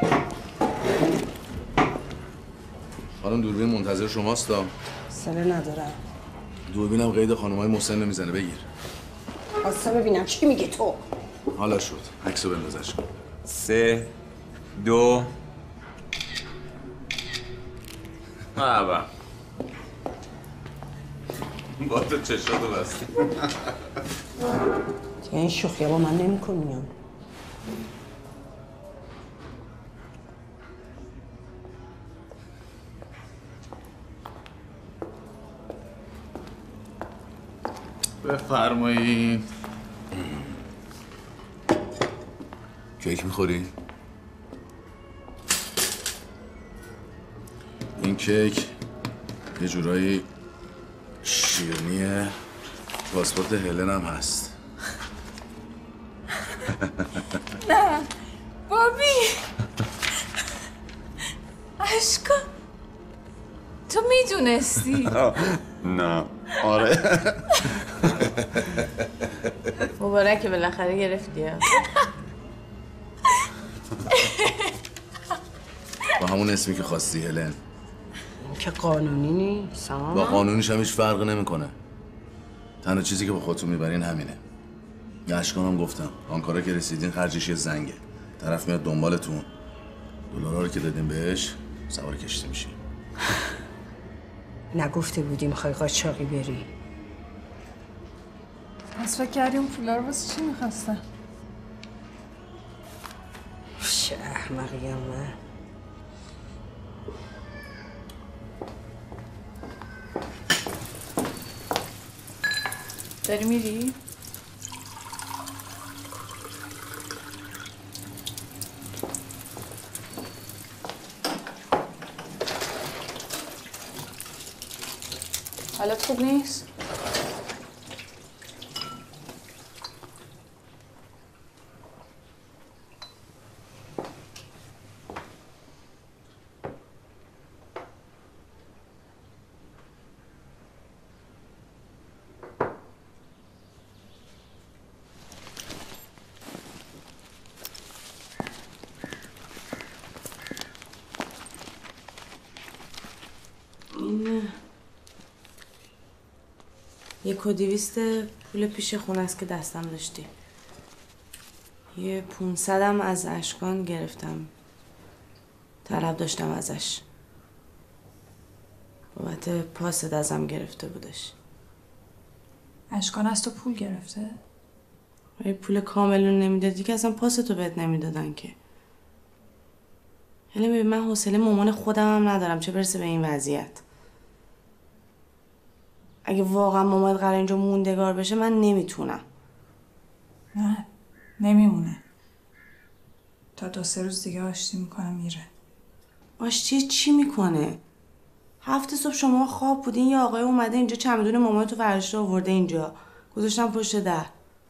[SPEAKER 1] خانم دوربین منتظر شماست تا
[SPEAKER 13] سله ندارم.
[SPEAKER 1] دوربینم قید خانمای مسن نمیزنه بگیر.
[SPEAKER 13] آسا ببینم چی میگی تو؟
[SPEAKER 1] حالا شد عکسو بندازش.
[SPEAKER 12] 3 2 بابا با تو چشاتو بستی
[SPEAKER 13] دیگه این شوخی با من نمی کنیم.
[SPEAKER 1] بفرمایید. کیک میخوری؟ این کیک یه جورایی شیرینیه. پاسپورت هلن هم هست.
[SPEAKER 5] نه بابی اشکان تو میدونستی؟
[SPEAKER 1] نه آره
[SPEAKER 5] مبارکه بالاخره گرفتی
[SPEAKER 1] با همون اسمی که خواستی هلن.
[SPEAKER 13] که قانونی نیست.
[SPEAKER 1] با قانونیش هم هیچ فرق نمیکنه. تنها چیزی که با خودتون میبرین همینه. یه اشکانم گفتم آنکارا که رسیدین خرجش یه زنگه. طرف میاد دنبالتون. دلارا رو که دادیم بهش سوار کشتی میشی.
[SPEAKER 13] نگفته بودی میخوای قاچاقی بری؟
[SPEAKER 5] پس فکر کردی اون پولا رو واسه چی میخواستن؟
[SPEAKER 13] چه احمقیم من.
[SPEAKER 5] داری میری؟ حالت خوب نیست؟ یه 200 پول پیش خونه است که دستم داشتی. یه 500 هم از اشکان گرفتم. طلب داشتم ازش. بابت پاست ازم گرفته بودش.
[SPEAKER 4] اشکان از تو پول گرفته؟
[SPEAKER 5] یه پول کامل رو نمیدادی که اصلا پاستو بهت نمیدادن که. هلی ببین من حوصله مامان خودم هم ندارم چه برسه به این وضعیت. اگه واقعا مامانت قرار اینجا موندگار بشه من نمیتونم.
[SPEAKER 4] نه نمیمونه. تا 2-3 روز دیگه آشتی میکنه میره.
[SPEAKER 5] آشتی چی میکنه؟ 7 صبح شما خواب بودین یه آقای اومده اینجا چمدون مامانتو فرشته آورده اینجا گذاشتم پشت در.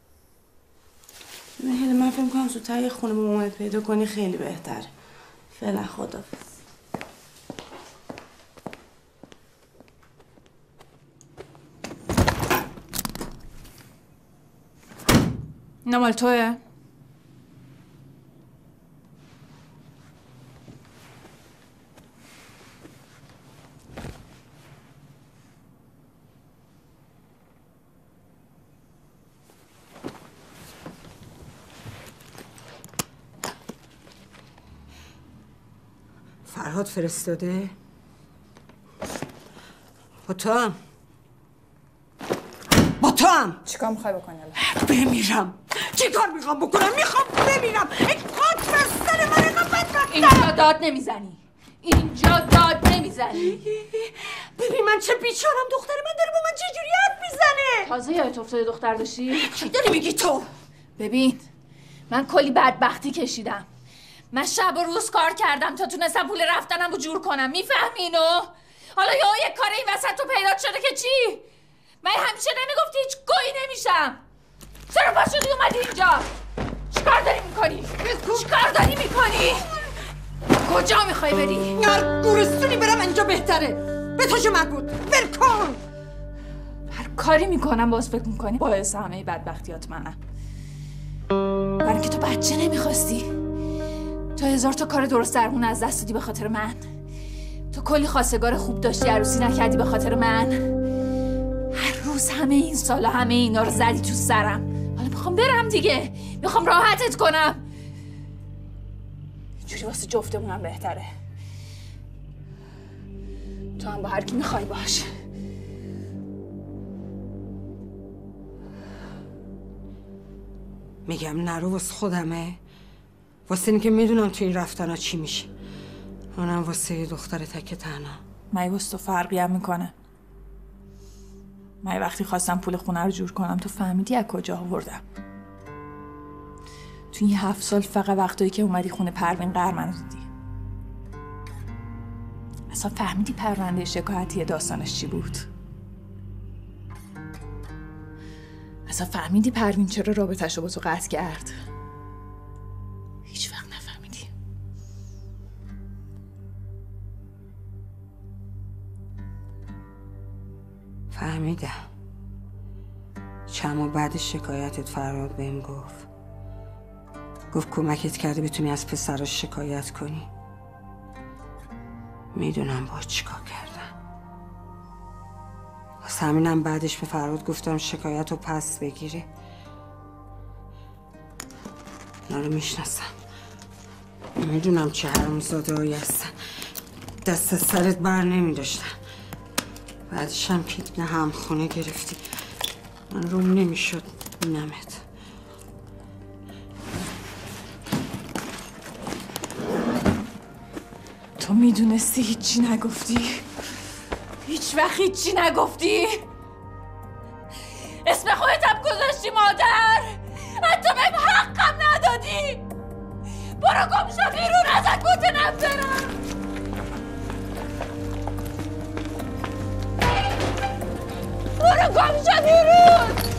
[SPEAKER 5] من فکر میکنم زودتر یه خونه با مامانت پیدا کنی خیلی بهتره. فعلا خدافظ.
[SPEAKER 4] اینا مال توه؟
[SPEAKER 13] فرهاد فرستاده؟ با تو هم
[SPEAKER 4] چیکار میخوای بکنی الان؟
[SPEAKER 13] بمیرم. چیکار میخوام بکنم؟ میخوام بمیرم. این خاک بستن من اینقدر
[SPEAKER 4] اینجا داد نمیزنی. اینجا داد نمیزنی.
[SPEAKER 13] ببین من چه بیچارم. دختر من داره با من چه جوری حرف میزنه.
[SPEAKER 4] تازه یادت افتاده دختر داشتی؟
[SPEAKER 13] چی داری میگی تو؟
[SPEAKER 16] ببین من کلی بدبختی کشیدم. من شب و روز کار کردم تا تونستم پول رفتنم رو جور کنم. میفهمی اینو؟ حالا یا یک کار این وسط تو پیدا شده که چی؟ من همیشه نمیگفتی هیچ گویی نمیشم. چرا پا شدی اومدی اینجا؟ چیکار داری میکنی؟ چیکار داری میکنی؟ کجا میخوای بری؟
[SPEAKER 13] هر گورستونی برم اینجا بهتره. به تو چه مربوط؟ ول کن.
[SPEAKER 16] هر کاری میکنم باز فکر میکنی باعث همه بدبختیات منم. برای که تو بچه نمیخواستی. تو 1000 تا کار درست درمون از دست دادی به خاطر من. تو کلی خواستگار خوب داشتی عروسی نکردی به خاطر من. هر روز همه این سالا همه اینا رو زدی تو سرم. حالا میخوام برم دیگه. میخوام راحتت کنم. اینجوری واسه جفتمونم بهتره. تو هم با هر کی میخوای باش.
[SPEAKER 13] میگم نرو واسه خودمه. واسه اینکه میدونم تو این رفتنا چی میشه. اونم واسه یه دختر تک تنها.
[SPEAKER 16] من واسه تو فرقی هم میکنه. من وقتی خواستم پول خونه رو جور کنم تو فهمیدی از کجا آوردم. تو این 7 سال فقط وقتایی که اومدی خونه پروین قهرمن دیدی. اصلا فهمیدی پرونده شکایتی داستانش چی بود؟ اصلا فهمیدی پروین چرا رابطه‌شو با تو قطع کرد؟ هیچ وقت نفهمیدی.
[SPEAKER 13] فهمیدم. چند ماه بعد شکایتت فراد بهم گفت کمکت کرده بتونی از پسراش شکایت کنی. میدونم با چیکار کردم. واسه همینم بعدش به فراد گفتم شکایت رو پس بگیره. اینا رو میشناسم. میدونم چه حرامزاده هایی هستن. دست سرت بر نمیداشتن. بعدش هم که دیگه همخونه گرفتی. من روم نمیشد بینمت.
[SPEAKER 16] تو میدونستی هیچی نگفتی؟ هیچ وقت هیچی نگفتی؟ اسم خودتم گذاشتی مادر. حتی بهم حقم ندادی. برو گم شو بیرون ازت متنفرم. برو گم شو بیرون.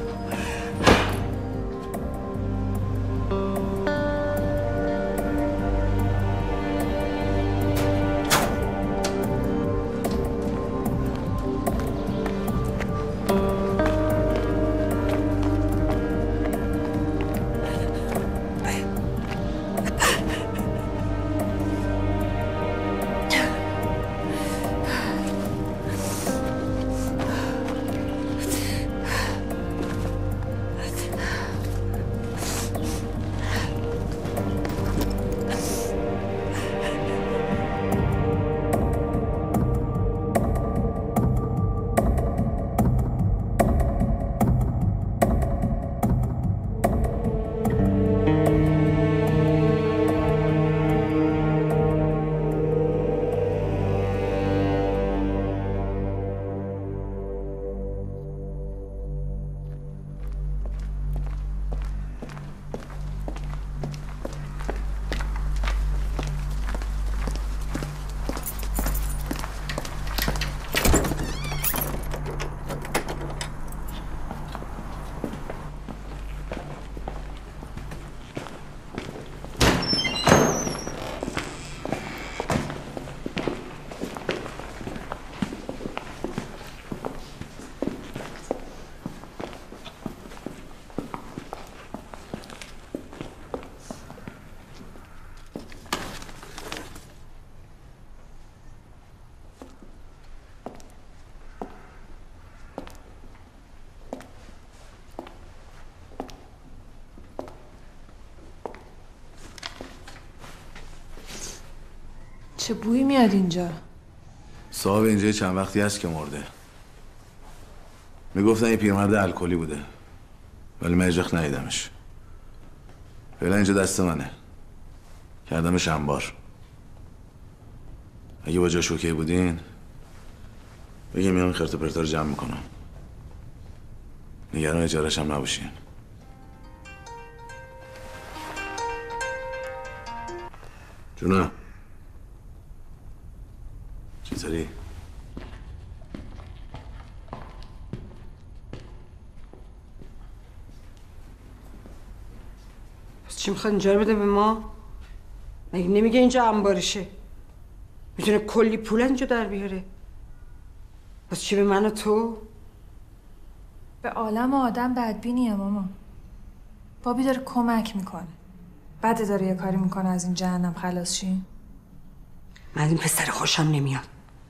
[SPEAKER 16] چه بویی میاد اینجا؟
[SPEAKER 1] صاحب اینجا چند وقتی هست که مرده. میگفتن یه پیرمرد الکلی بوده، ولی من هیچ ندیدمش. فعلا اینجا دست منه. کردمش انبار. اگه با جاش اوکی بودین بگیم میام این خرت و پرتا رو جمع میکنم. نگران اجارش هم نباشین. جونم چطوری؟
[SPEAKER 13] پس چی میخواد اینجا رو بده به ما؟ مگه نمیگه اینجا انبارشه؟ میتونه کلی پول اینجا در بیاره. پس چی به من و تو؟
[SPEAKER 16] به عالم آدم بدبینیه ماما. بابی داره کمک میکنه. بعد داره یه کاری میکنه از این جهنم خلاص شیم.
[SPEAKER 13] من این پسر خوشم نمیاد.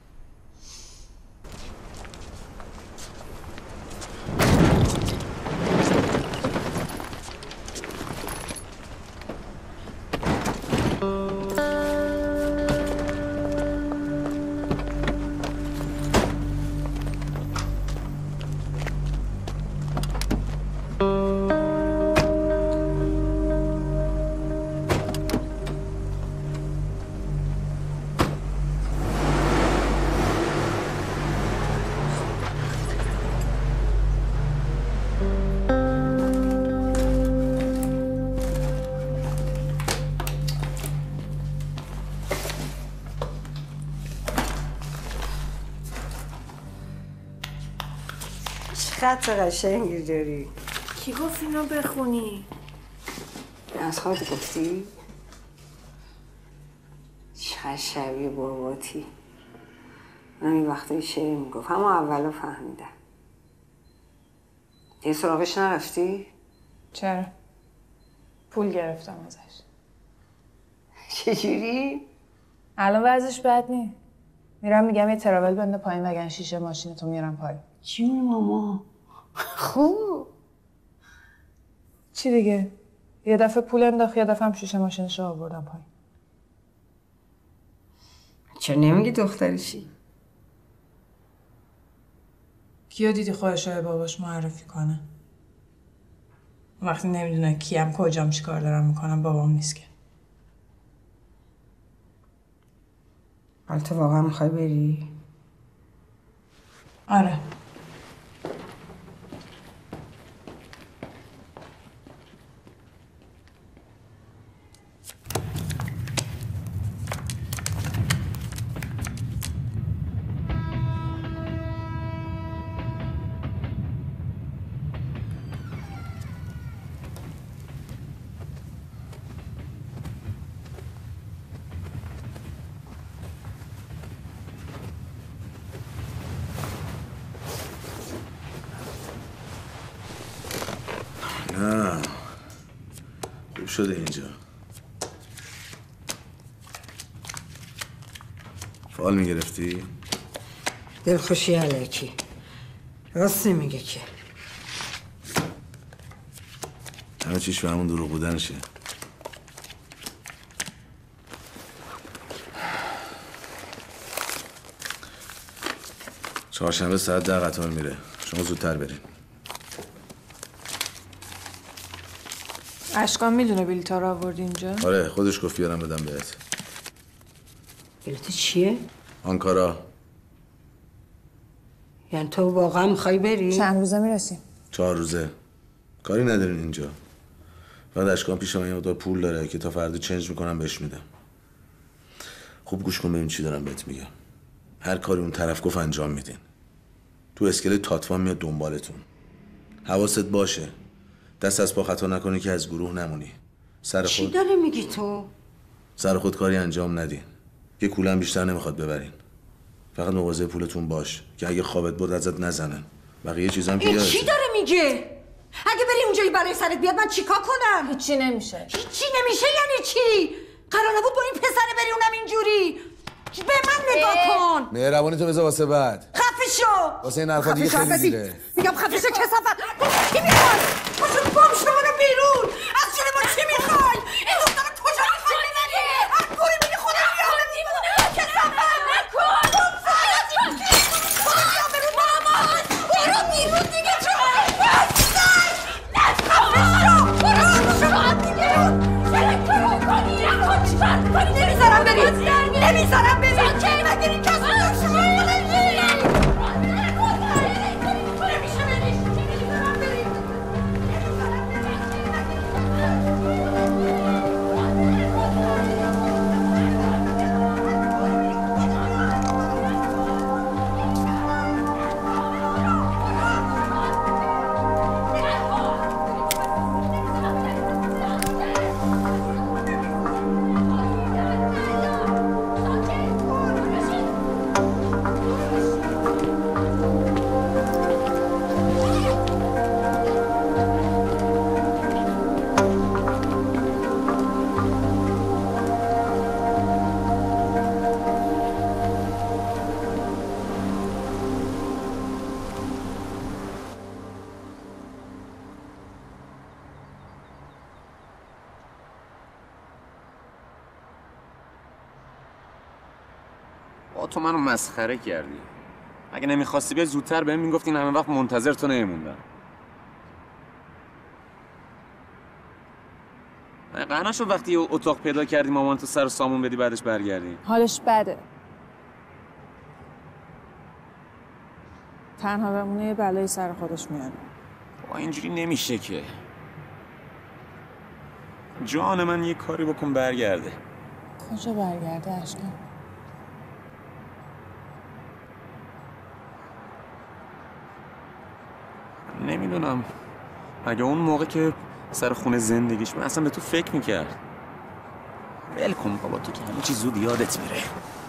[SPEAKER 13] خط قشنگی داری.
[SPEAKER 16] کی گفت اینو بخونی؟
[SPEAKER 13] از خودت گفتی؟ چقدر شبیه باباتی. من این وقتایی شعر میگفت. همه اولو فهمیدم. یه سراغش نرفتی؟
[SPEAKER 4] چرا؟ پول گرفتم ازش.
[SPEAKER 13] چجوری؟
[SPEAKER 4] الان وضعش بد نی. میرم میگم یه تراول بنده پایین وگرنه شیشه ماشینتو میارم پایین.
[SPEAKER 13] جون ماما. خوب.
[SPEAKER 4] چی دیگه؟ یه دفعه پول انداخت یه دفعه هم شیشه ماشینشو آوردم پایین.
[SPEAKER 13] چرا نمیگی دخترشی؟
[SPEAKER 4] کیو دیدی خودش رو باباش معرفی کنه؟ وقتی نمیدونه کیم کجام چیکار دارم میکنم بابام نیست که.
[SPEAKER 13] حالا تو واقعا میخوای بری؟
[SPEAKER 4] آره.
[SPEAKER 1] نه خوب شده اینجا. فال میگرفتی؟
[SPEAKER 13] دلخوشی علکی. راست نمیگه که.
[SPEAKER 1] همه چیش به همون دروغ بودنشه. چهارشنبه ساعت 10 قطار میره. شما زودتر برین.
[SPEAKER 4] اشکان میدونه بلیطا رو آوردی اینجا؟
[SPEAKER 1] آره خودش گفت بیارم بدم بهت.
[SPEAKER 13] بلیط چیه؟
[SPEAKER 1] آنکارا.
[SPEAKER 13] یعنی تو واقعا میخوای بری؟
[SPEAKER 4] چند روزه میرسیم؟
[SPEAKER 1] 4 روزه. کاری ندارین اینجا. فقط اشکان پیش من یه مقدار پول داره که تا فردا چنج میکنم بهش میدم. خوب گوش کن ببین چی دارم بهت میگم. هر کاری اون طرف گفت انجام میدین. تو اسکله تاتوان میاد دنبالتون. حواست باشه. دست از پا خطا نکنی که از گروه نمونی.
[SPEAKER 13] چی داره میگی تو؟
[SPEAKER 1] سر خود کاری انجام ندین. یه کولم بیشتر نمیخواد ببرین. فقط مواظب پولتون باش که اگه خوابت برد ازت نزنن. بقیه چیزام که
[SPEAKER 13] این چی داره میگه؟ اگه بری اونجایی برای سرت بیاد من چیکار کنم؟
[SPEAKER 4] هیچی نمیشه.
[SPEAKER 13] هیچی نمیشه یعنی چی؟ قرار نبود با این پسره بری اونم اینجوری. به من نگاه کن.
[SPEAKER 1] مهربانی تو بذار واسه بعد.
[SPEAKER 13] خفه شو.
[SPEAKER 1] واسه این حرفا دیگه خیلی دیره.
[SPEAKER 13] میگم خفه شو کثافت. چی میخوای؟ پاشو بام شو برو بیرون. از جون ما چی میخوای؟ این دختر کجا میخوای ببری؟ هر کوری میگه خودم میام دیوونه. کثافت. برو بیرون دیگه تو. نمیذارم بری. نمیذارم بری. مگه این کس
[SPEAKER 12] با تو منو مسخره کردی. اگه نمیخواستی بیای زودتر بهم میگفتی این همه وقت منتظر تو نمیموندم. قنا شد وقتی یه اتاق پیدا کردی مامان تو سر سامون بدی بعدش برگردی.
[SPEAKER 4] حالش بده. تنها بمونه یه بلایی سر خودش میاره.
[SPEAKER 12] با اینجوری نمیشه که. جان من یه کاری بکن برگرده.
[SPEAKER 4] کجا برگرده اشکان؟
[SPEAKER 12] نمیدونم. اگه اون موقع که سر خونه زندگیش من اصلا به تو فکر میکرد. ول کن بابا، تو که همه چی زود یادت میره.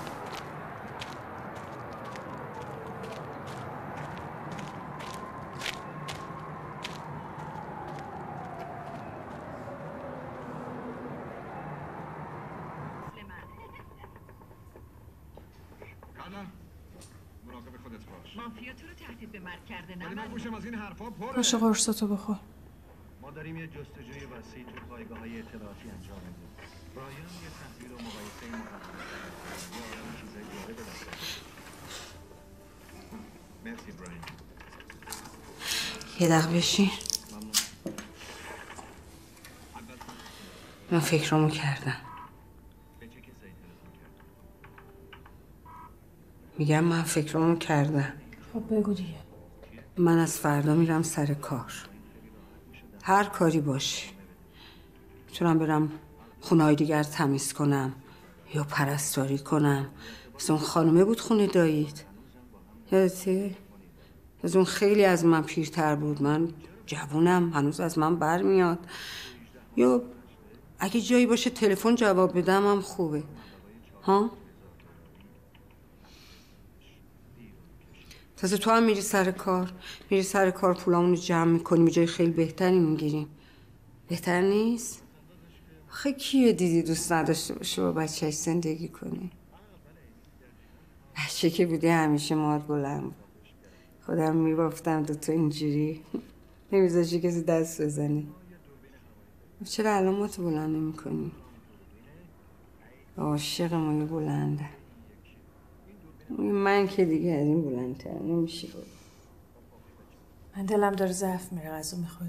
[SPEAKER 4] پاشو قرصاتو بخور.
[SPEAKER 17] ما داریم یه جستجوی وسیع تو پایگاه‌های اطلاعاتی انجام میدیم. برایان یه تحلیل و مقایسه مقدمه چیزای جالب دست. مرسی براین.
[SPEAKER 13] یه دقیقه بشین. من فکرامو کردم. میگم من فکرامو کردم.
[SPEAKER 4] خب بگو دیگه.
[SPEAKER 13] من از فردا میرم سر کار. هر کاری باشه. میتونم برم خونه‌های دیگر تمیز کنم یا پرستاری کنم. از اون خانومه بود خونه دایید. یادته؟ از اون خیلی از من پیرتر بود. من جوونم، هنوز از من برمیاد. یا اگه جایی باشه تلفن جواب بدم هم خوبه. ها؟ تازه تو هم میری سر کار پولامونو جمع میکنیم، جای خیلی بهتری میگیریم. بهتر نیست؟ آخه کیو دیدی دوست نداشته باشه با بچهش زندگی کنی؟ بچه که بودی همیشه ماد بلند بود. خودم میبافتم دوتا اینجوری نمیذاشی کسی دست بزنه. چرا الان ما تو بلند نمی کنی؟ عاشق مایه بلنده. من که دیگه از این بلندتر نمیشه.
[SPEAKER 4] من دلم داره ضعف میره. غذا میخوری؟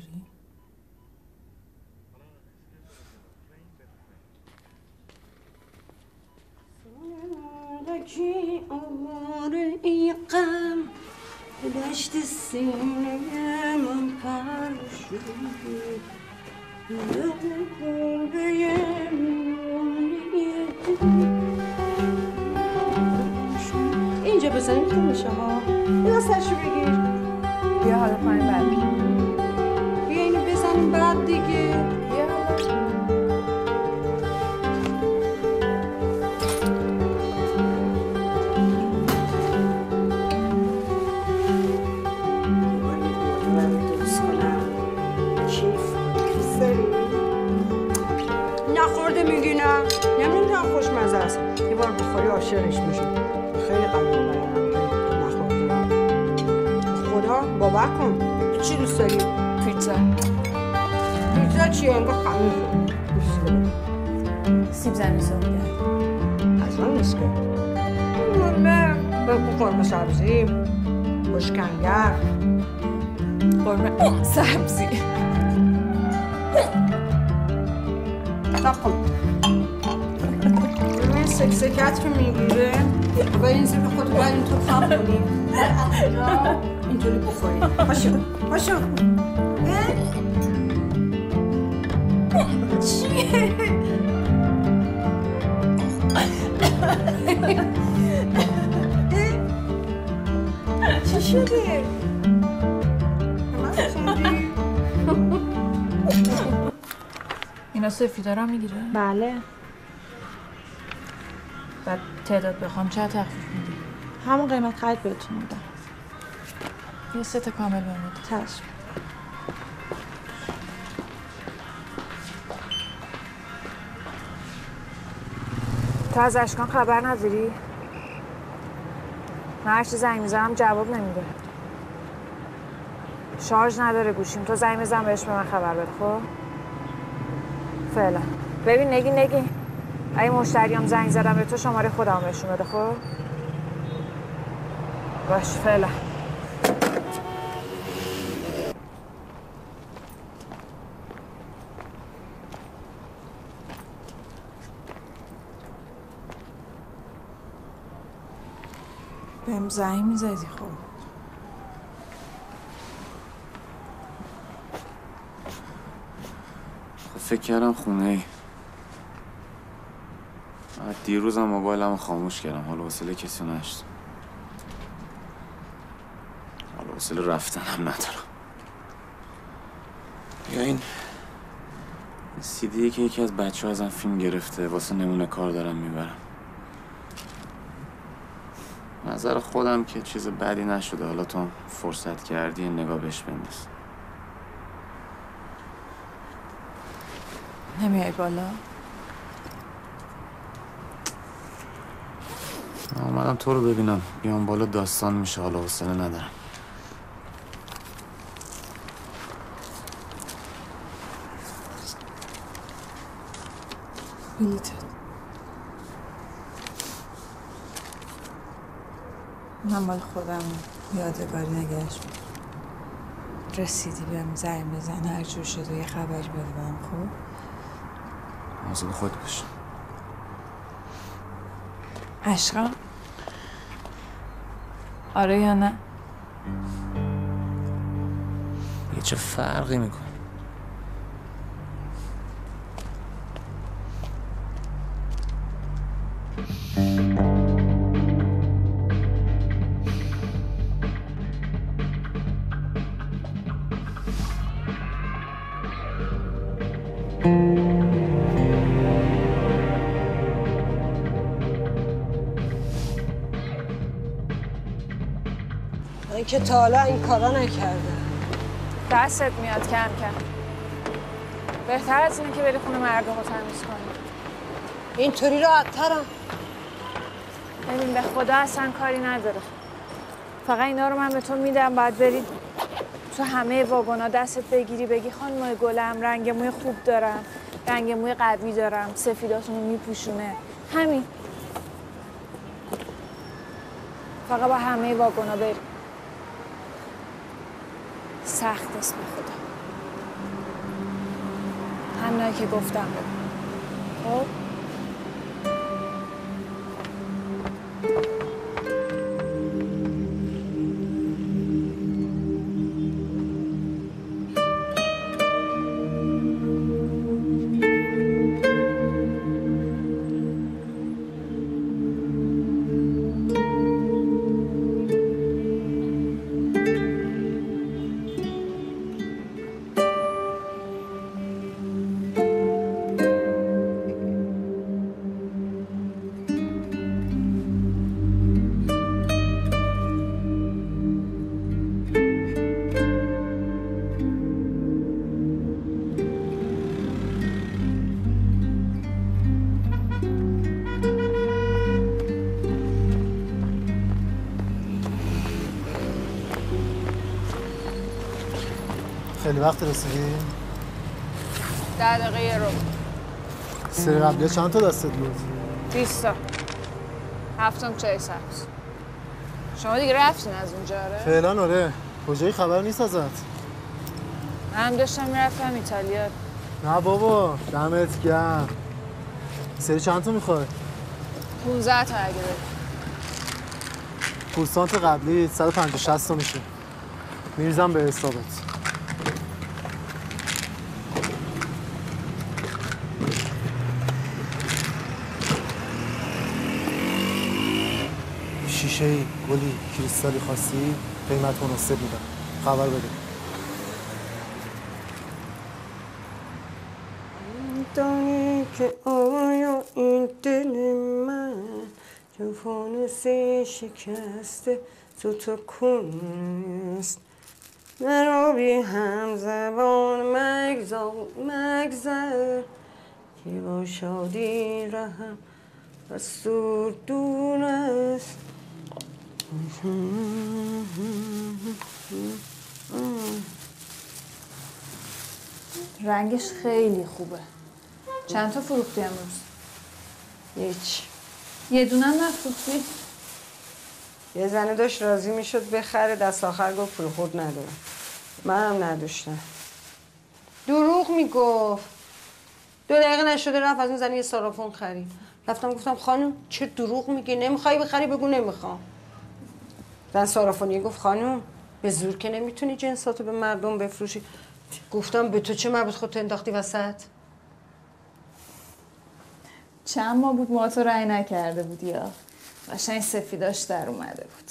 [SPEAKER 13] که آواره ای غم دشت سینه من پر شده گربه اینجا بزنیم خونشه ها. بیا سرشو بگیر.
[SPEAKER 4] بیا حالا پایین بعد.
[SPEAKER 13] بیا اینو بزنیم بعد دیگه.
[SPEAKER 4] بیا
[SPEAKER 13] نخورده میگی نه؟ نمیدونم خوشمزه است. یه بار بخوری عاشقش میشی. خیلی قلبه برام نخوردی ها. خدا باور کن. چی دوست داری؟
[SPEAKER 4] پیتزا.
[SPEAKER 13] پیتزا چیه؟ انگار خمیر شد.
[SPEAKER 4] سیب زمینی سابقه.
[SPEAKER 13] از آن نیست که. به قرمه سبزی، بشکنگر،
[SPEAKER 4] قرمه سبزی.
[SPEAKER 13] نخون. این سکسکت که میگیره و این زیر خود باید اینطور خم کنی. اینطوری بخوری. باشو.
[SPEAKER 4] چیه؟
[SPEAKER 13] چی شده؟
[SPEAKER 4] اینا سفیده رو میگیره؟
[SPEAKER 9] بله.
[SPEAKER 4] بعد تعداد بخوام چه تخفیف میدی؟
[SPEAKER 9] همون قیمت خرید بهتون میدم.
[SPEAKER 4] یه ست کامل بمید.
[SPEAKER 9] چشم.
[SPEAKER 2] تو از اشکان خبر نداری؟ من هرچی زنگ میزنم جواب نمیده. شارژ نداره گوشیم. تو زنگ بزن بهش به من خبر بده. خب فعلا. ببین نگی اگه مشتریام زنگ زدم به تو شماره خودم بهشون بده. خب باش فعلا. بهم زنگ میزدی خب.
[SPEAKER 12] فکر کردم خونه ای. دیروزم موبایلمو خاموش کردم. حالا حوصله کسی نشد. حالا حوصله رفتنم ندارم. یا این سیدیه که یکی از بچه‌ها ازم فیلم گرفته، واسه نمونه کار دارم میبرم. نظر خودم که چیز بدی نشده. حالا تو فرصت کردی نگاه بهش بنداز.
[SPEAKER 2] نمیای بالا؟
[SPEAKER 12] اومدم تو رو ببینم. بیام بالا داستان میشه. حالا حوصله ندارم.
[SPEAKER 2] بلیتت من مال خودم یادگاری نگهش می‌دارم. رسیدی بهم زنگ بزن، هر جور شده یه خبری بدم. خب
[SPEAKER 12] مواظب خود باش.
[SPEAKER 2] عشقا آره یا نه؟
[SPEAKER 12] یه چه فرقی میکنه؟
[SPEAKER 13] من که تا حالا این کارا نکردم.
[SPEAKER 2] دستت میاد کم کم. بهتر از اینه که بری خونه مردم رو تمیز کنی.
[SPEAKER 13] اینطوری راحت‌ترم.
[SPEAKER 2] ببین به خدا اصلا کاری نداره. فقط اینا رو من به تو میدم، باید بری تو همه واگونا دستت بگیری بگی خانم گلم رنگ موی خوب دارم، رنگ موی قوی دارم، سفیداتون رو میپوشونه. همین. فقط با همه واگونا بری. سخت است به خدا. همینایی که گفتم خب؟
[SPEAKER 18] خیلی وقت رسیدی؟
[SPEAKER 2] 10 دقیقه یه رو.
[SPEAKER 18] سری قبلی چند تا دستت بود؟
[SPEAKER 2] 20 تا. هفتم چای سبز. شما دیگه رفتین از اونجا آره؟
[SPEAKER 18] فعلا آره. کجایی خبر نیست ازت؟
[SPEAKER 2] من داشتم میرفتم ایتالیا.
[SPEAKER 18] نه بابا دمت گرم. سری چند تا میخوای؟
[SPEAKER 2] 15 تا اگه بگی.
[SPEAKER 18] کورسانت قبلی 150-60 تا میشه. میریزم به حسابت. شیشه گلی کریستالی خواستی قیمت مناسب بودن. خبر بده.
[SPEAKER 13] دانی که آیا این دل من جوانه شکسته تو کنست مرا بی هم زبان مگذر که با شادی رهم دستور دور است.
[SPEAKER 2] رنگش خیلی خوبه. چند تا فروختی امروز؟
[SPEAKER 13] هیچ.
[SPEAKER 2] یه دونه نفروختی؟
[SPEAKER 13] یه زنه داشت راضی میشد بخره، دست آخر گفت پول خود ندارم. منم نداشتم. دروغ میگفت. 2 دقیقه نشده رفت از اون زنه یه صرافون خرید. رفتم گفتم خانم چه دروغ میگی؟ نمیخوای بخری بگو نمیخوام. زن صرافونی گفت خانم به زور که نمیتونی جنساتو به مردم بفروشی. گفتم به تو چه مربوط، خودت انداختی وسط؟
[SPEAKER 2] چند ماه بود ما تو رأی نکرده بودی یا قشنگ سفیداش در اومده بود.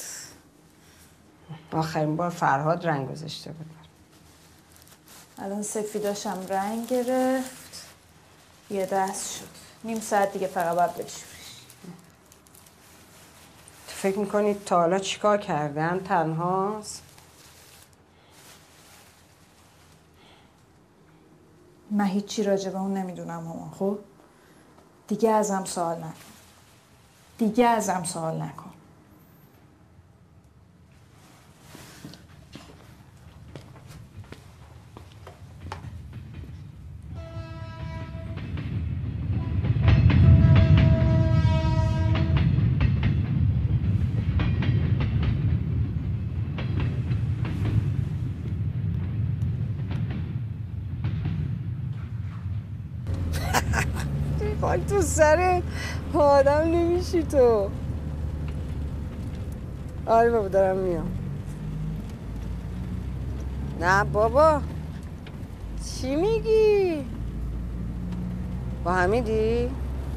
[SPEAKER 13] آخرین بار فرهاد رنگ گذاشته بود.
[SPEAKER 2] الان سفیداشم رنگ گرفت، یه دست شد. نیم ساعت دیگه فقط باید بشوریش.
[SPEAKER 13] تو فکر میکنی تا حالا چیکار کردن؟ تنهاست؟
[SPEAKER 2] من هیچی راجع به اون نمیدونم مامان. خب دیگه ازم سوال نکن. دیگه ازم سوال نکن.
[SPEAKER 13] خاک تو سر آدم نمیشی تو. آره بابا دارم میام. نه بابا چی میگی؟ با حمیدی؟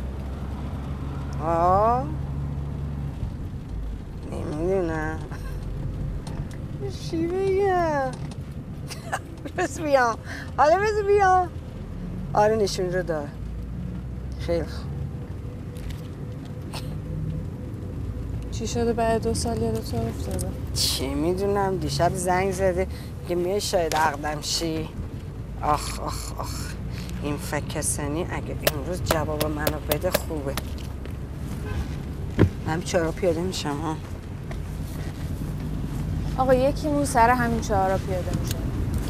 [SPEAKER 13] نمیدونم چی بگم. بس بیام. حالا بس بیام. آره نشون رو دار. خیلی خوب.
[SPEAKER 2] چی شده بعد 2 سال یادت افتاده؟
[SPEAKER 13] چی میدونم دیشب زنگ زده که میای شاید عقدم شی. آخ آخ آخ این فکسنی اگه امروز جواب منو بده خوبه. من چهارراه پیاده میشم ها.
[SPEAKER 2] آقا یکیمون سر همین چهارراه پیاده میشه.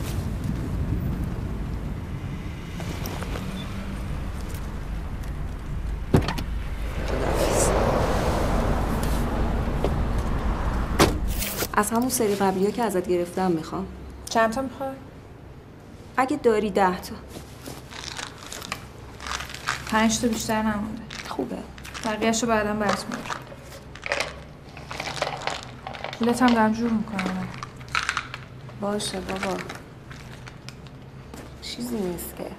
[SPEAKER 3] از همون سری قبلی‌ها که ازت گرفتم میخوام.
[SPEAKER 2] چند تا میخوای؟
[SPEAKER 3] اگه داری 10 تا.
[SPEAKER 2] 5 تا بیشتر نمونده.
[SPEAKER 3] خوبه.
[SPEAKER 2] بقیه‌شو بعداً برات میارم. پولت هم دارم جور میکنم.
[SPEAKER 3] باشه بابا. چیزی نیست که.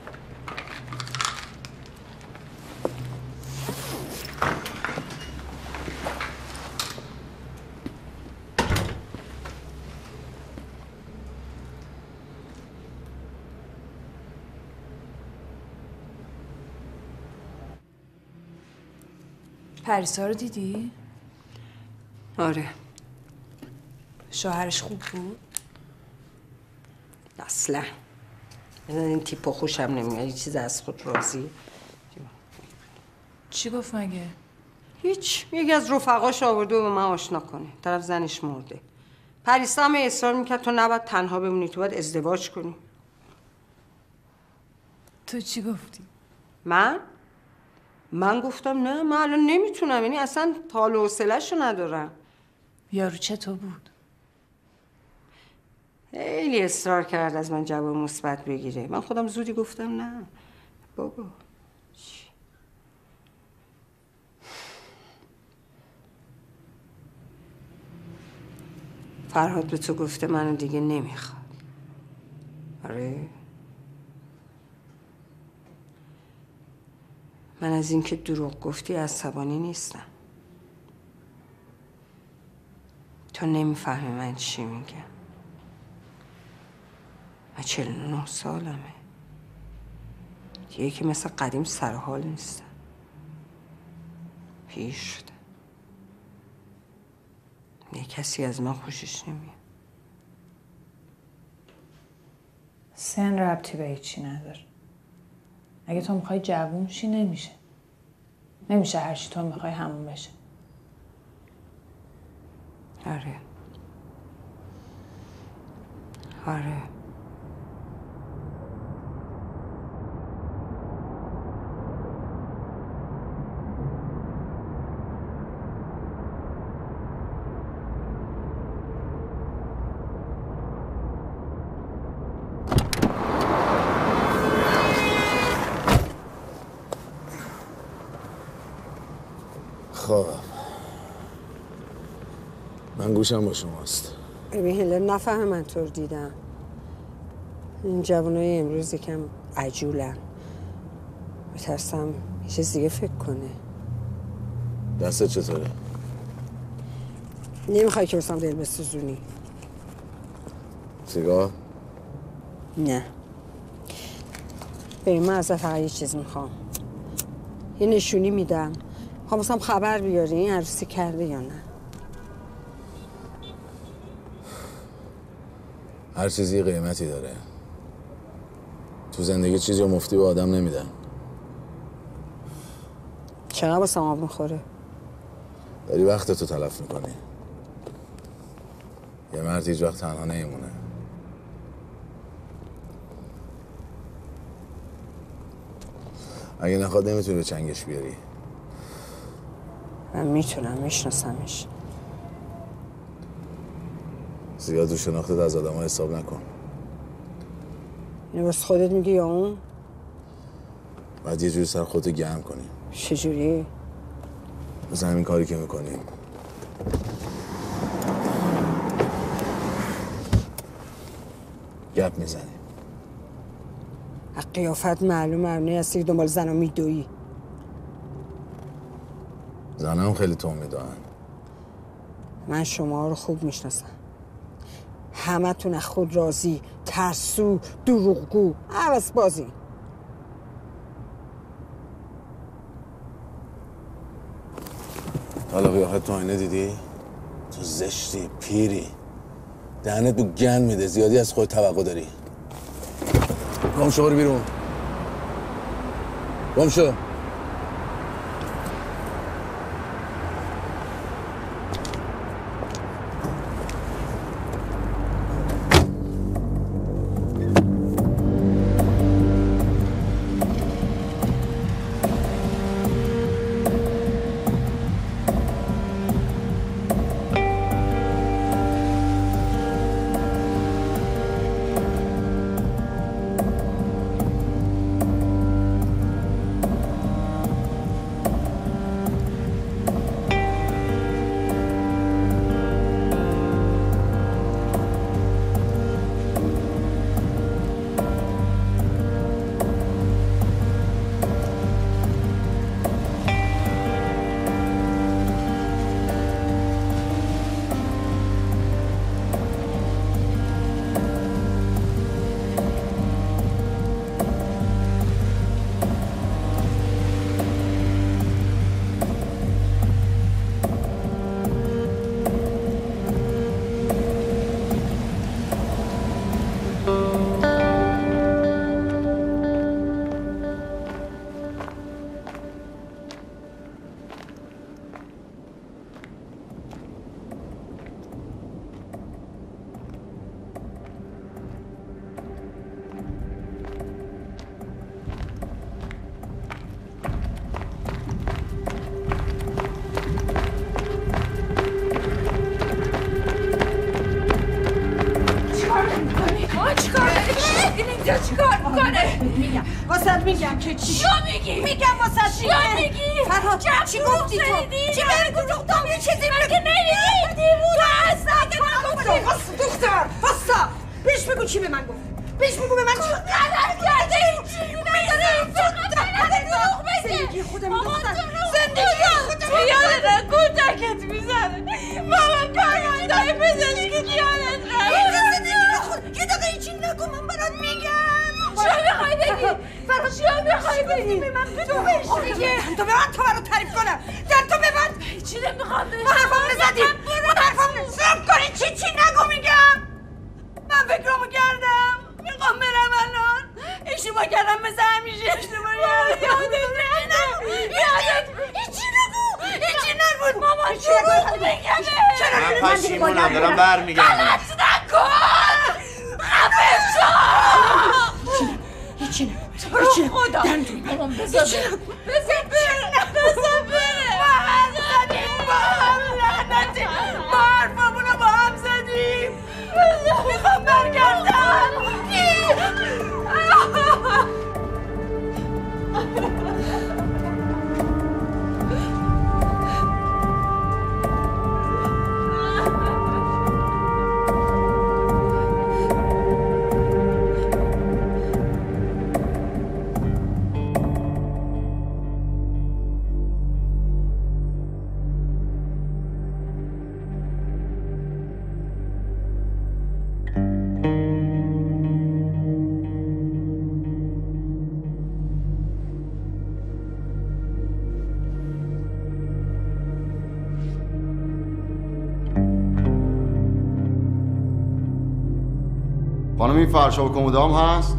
[SPEAKER 2] پریسا رو دیدی؟
[SPEAKER 13] آره.
[SPEAKER 2] شوهرش خوب بود؟
[SPEAKER 13] اصلا این تیپو خوشم نمیاد. یه چیز از خود راضی.
[SPEAKER 2] چی گفت مگه؟
[SPEAKER 13] هیچ. یکی از رفقاش آورده و به من آشنا کنه. طرف زنش مرده. پریسا هم اصرار میکرد تو نباید تنها بمونی، تو باید ازدواج کنی.
[SPEAKER 2] تو چی گفتی؟
[SPEAKER 13] من گفتم نه من الان نمیتونم، یعنی اصلا حال و حوصله‌شو ندارم.
[SPEAKER 2] یارو چطور بود؟
[SPEAKER 13] خیلی اصرار کرد از من جواب مثبت بگیره. من خودم زودی گفتم نه بابا. فرهاد به تو گفته منو دیگه نمیخواد. آره. من از اینکه دروغ گفتی عصبانی نیستم. تو نمیفهمی من چی میگم. من 49 سالمه. دیگه که مثل قدیم سر حال نیستم. پیر شده. یه کسی از من خوشش نمیاد.
[SPEAKER 2] سن ربطی به هیچی نداره. اگه تو میخوای جوون شی نمیشه. نمیشه هر چی تو میخوای همون بشه.
[SPEAKER 13] آره.
[SPEAKER 1] من گوشم با شماست.
[SPEAKER 13] ببین هلن نفهم من طور دیدم. این جوانای امروز یکم عجولن. بترسم یه چیز دیگه فکر کنه.
[SPEAKER 1] دستت چطوره؟
[SPEAKER 13] نمیخوای که بسام دل بسوزونی؟
[SPEAKER 1] سیگار؟
[SPEAKER 13] نه. ببین من ازت فقط یه چیز میخوام. یه نشونی میدم. میخوام بسام خبر بیاری این عروسی کرده یا نه.
[SPEAKER 1] هر چیزی قیمتی داره. تو زندگی چیزی رو مفتی به آدم نمیدن.
[SPEAKER 13] چقدر باسم آب میخوره؟
[SPEAKER 1] داری وقتتو تلف میکنی. یه مرد هیچ وقت تنها نمیمونه. اگه نخواد نمیتونی به چنگش بیاری.
[SPEAKER 13] من میتونم، میشناسمش.
[SPEAKER 1] زیاد رو شناختت از آدم ها حساب نکن.
[SPEAKER 13] اینو بس خودت میگی یا اون؟
[SPEAKER 1] باید یه جوری سر خودتو گرم کنی.
[SPEAKER 13] چجوری؟
[SPEAKER 1] مثل همین کاری که میکنیم. گپ میزنیم.
[SPEAKER 13] قیافت معلومه هستی دنبال زن رو میدویی.
[SPEAKER 1] زنم خیلی تو میدونن.
[SPEAKER 13] من شما رو خوب میشناسم. همه تون از خود راضی، ترسو، دروغگو، عوض بازی.
[SPEAKER 1] حالا قیافت تو آینه دیدی؟ تو زشتی، پیری. دهنت بو گند میده، زیادی از خود توقع داری. گم شو برو بیرون. گم شو.
[SPEAKER 13] میگم که چی؟
[SPEAKER 9] چیا میگی؟
[SPEAKER 13] میگم واسه
[SPEAKER 9] چیا میگی؟
[SPEAKER 13] فرهاد چی گفتی تو؟ چی گفتم یه چیزی
[SPEAKER 9] من که نمیگی تو اصلا که نگفتی
[SPEAKER 13] دختر واسا پیش بگو چی به من گفت پیش بگو به من چی
[SPEAKER 9] غلط کرده هیچی
[SPEAKER 13] زندگی خودم دختر
[SPEAKER 9] زندگی خودم یادت کودکت میزنه بابا پروندهای پزشکی یادت
[SPEAKER 13] یه دقیقه هیچی نگو من برات میگم
[SPEAKER 9] چیا میخوای بگی؟ چیا میخوای بگی؟
[SPEAKER 13] به من بگو دیگه تو به من تو برات تعریف کنم در تو به من
[SPEAKER 9] هیچی نمیخوام بشم
[SPEAKER 13] ما حرفامونو زدیم ما حرفامونو زم کنی چی نگو میگم من فکرامو کردم میخوام برم الان اشتباه کردم مثل همیشه اشتباه یادت هیچی نبود
[SPEAKER 9] مامان دروغ میگه
[SPEAKER 14] من پشیمونم دارم برمیگردم
[SPEAKER 9] غلط نکن خفه شو
[SPEAKER 13] هیچی
[SPEAKER 9] خدا مامان بذار بره
[SPEAKER 13] با هم لعنتی ما حرفامونو با هم زدیم میخوام برگردم
[SPEAKER 19] خانم این فرشا و کمدام هست؟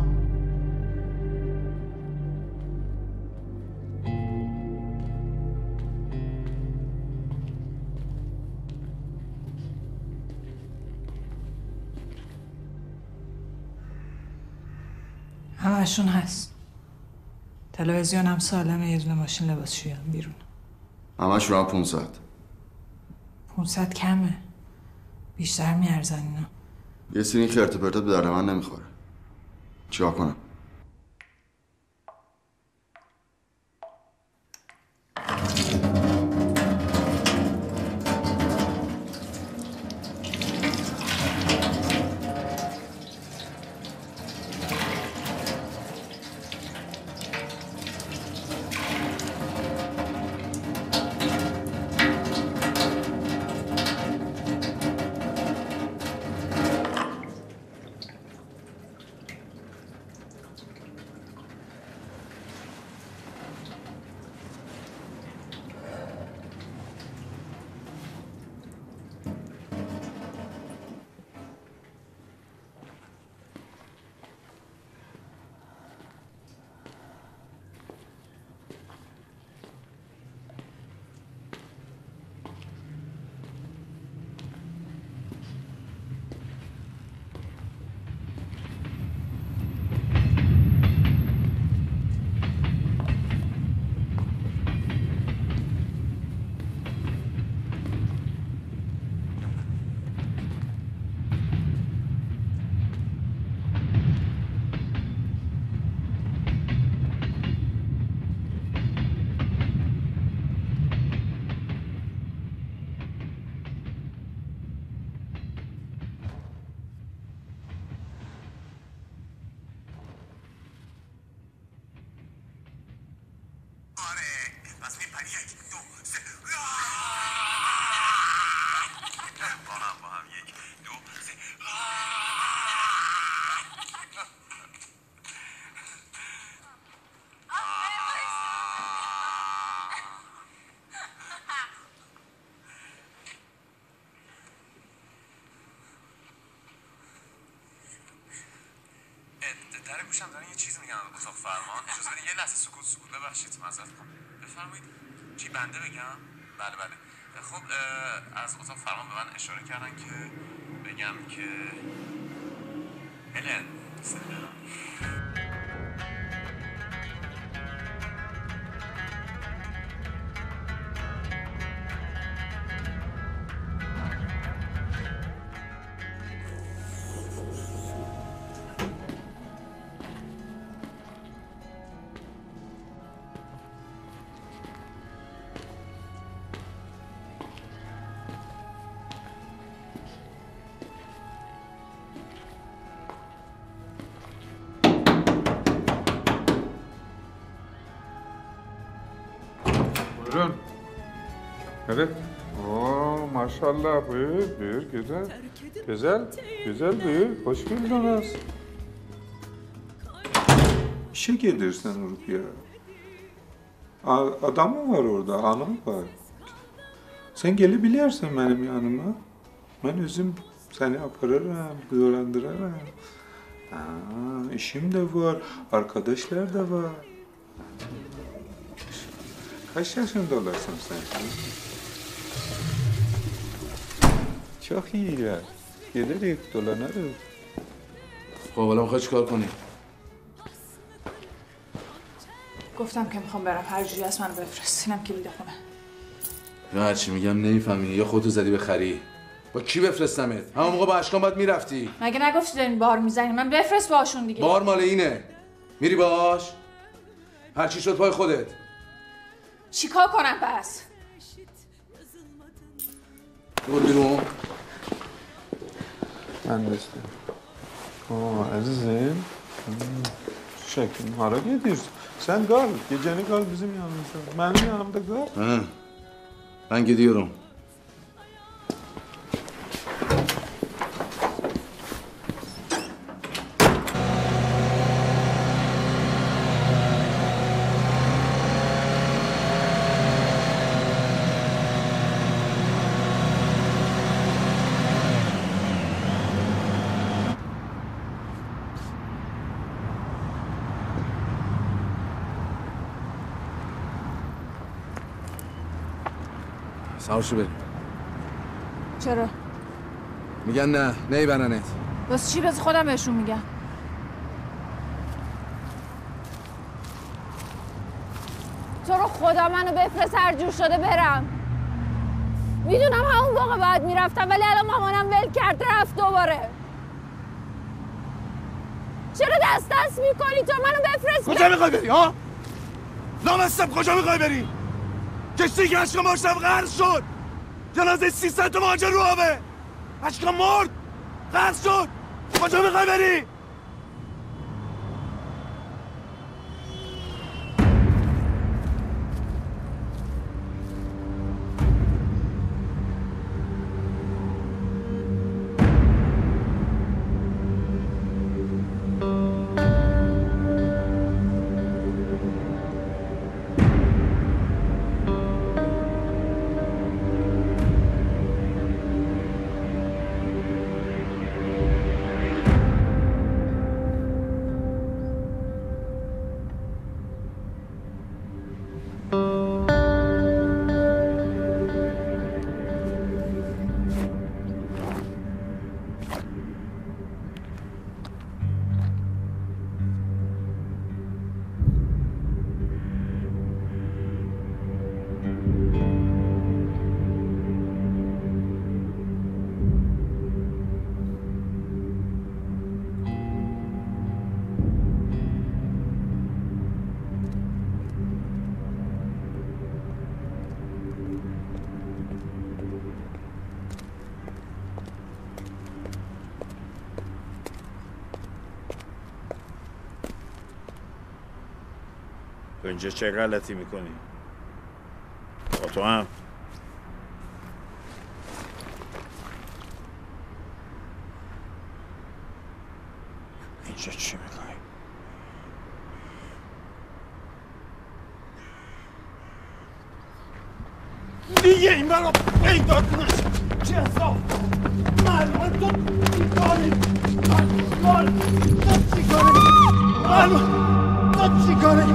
[SPEAKER 4] همشون هست. تلویزیون هم سالمه، یه دونه ماشین لباسشویی هم بیرون.
[SPEAKER 19] همشون هم 500.
[SPEAKER 4] 500 کمه. بیشتر میارزن اینا.
[SPEAKER 19] یه سری خرت و پرتت به درد من نمیخوره. چیکار کنم؟
[SPEAKER 12] در گوشم دارن یه چیز میگن اتاق فرمان. اجازه بدین یه لحظه سکوت ببخشید معذرت میخوام. بفرمایید. چی بنده بگم؟ بله بله. خب از اتاق فرمان به من اشاره کردن که بگم که هلن
[SPEAKER 20] Buyurun. Evet. Oo, maşallah buyur, buyur güzel. Güzel, güzel buyur. Hoş geldiniz. İşe gelirsen Rukiye. Adam mı var orada? Hanım var. Sen gelebilirsin benim yanıma. Ben özüm seni aparırım, öğrendiririm. İşim de var, arkadaşlar da var. Kaç yaşındasın sen? Çok iyiler. Gelirik, dolanırız.
[SPEAKER 1] خب حالا میخوای چیکار کنی؟
[SPEAKER 4] گفتم که میخوام برم، هر جوری از منو بفرست. اینم کلید خونه.
[SPEAKER 1] یا هرچی میگم نمیفهمی یا خودتو زدی به خری. با کی بفرستمت؟ همون موقع با اشکان باید میرفتی.
[SPEAKER 4] مگه نگفتی دارین بار میزنین؟ من بفرست باشون دیگه.
[SPEAKER 1] بار مال اینه. میری باش؟ هر چی شد پای خودت.
[SPEAKER 4] چیکار کنم پس؟
[SPEAKER 1] برو بیرون.
[SPEAKER 20] Ben de işte. Azizim. Şekim, hara gidiyorsun? Sen kal, geceni kal bizim yanımızda. Benim yanımda kal.
[SPEAKER 1] Ben gidiyorum.
[SPEAKER 21] سوارشو بریم.
[SPEAKER 2] چرا؟
[SPEAKER 21] میگن نه نمیبرنت.
[SPEAKER 2] واسه چی؟ بذار خودم بهشون میگم. تو رو خدا منو بفرست هر جور شده برم. میدونم همون موقع باید میرفتم ولی الان مامانم ول کرد رفت دوباره. چرا دست میکنی؟ تو منو بفرست.
[SPEAKER 21] کجا میخوای بری ها؟ لامصب کجا میخوای بری؟ کشتی که عشقا ماشتم غرق شد. جنازه 300 تا مهاجر رو آبه. عشقا مرد غرق شد. کجا میخوای بری؟
[SPEAKER 1] اینجا چه غلطی میکنی؟ با تو هم اینجا چی میکنی؟ دیگه این برا پیدا کنش چه حساب معلومه تو چیکاری تو چیکاری معلومه تو چیکاری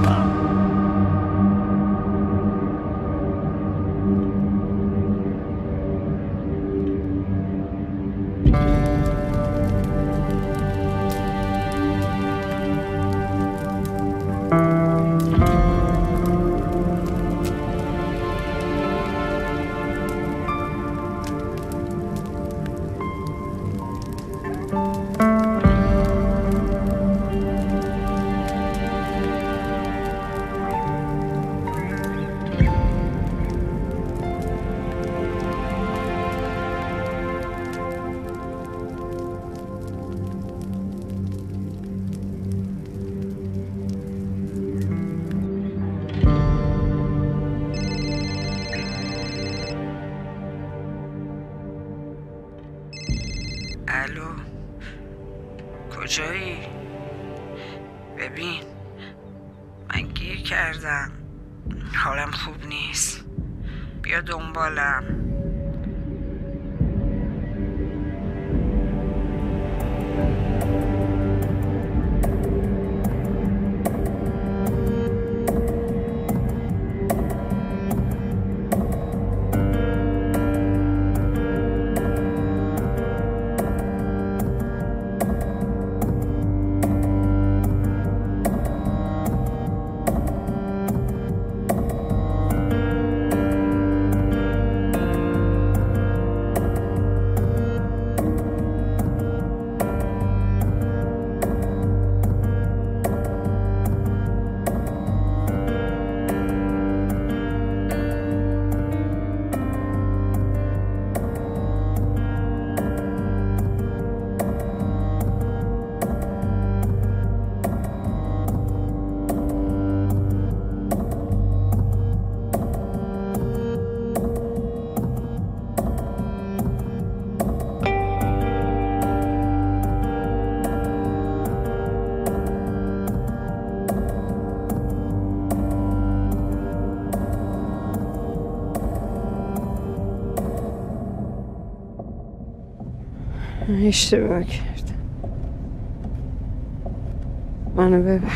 [SPEAKER 13] الو کجایی؟ ببین من گیر کردم حالم خوب نیست بیا دنبالم اشتباه کردم منو ببر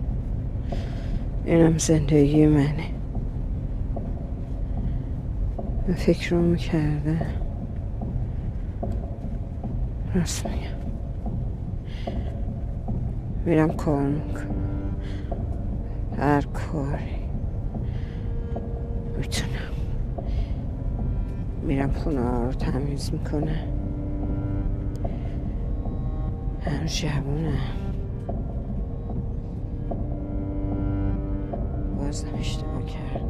[SPEAKER 13] اینم زندگی منه من فکرامو کرده راست میگم. میرم کار میکنم، هر کاری میتونم. میرم خونه ها رو تمیز میکنم. هم جوونم، بازم اشتباه کردم.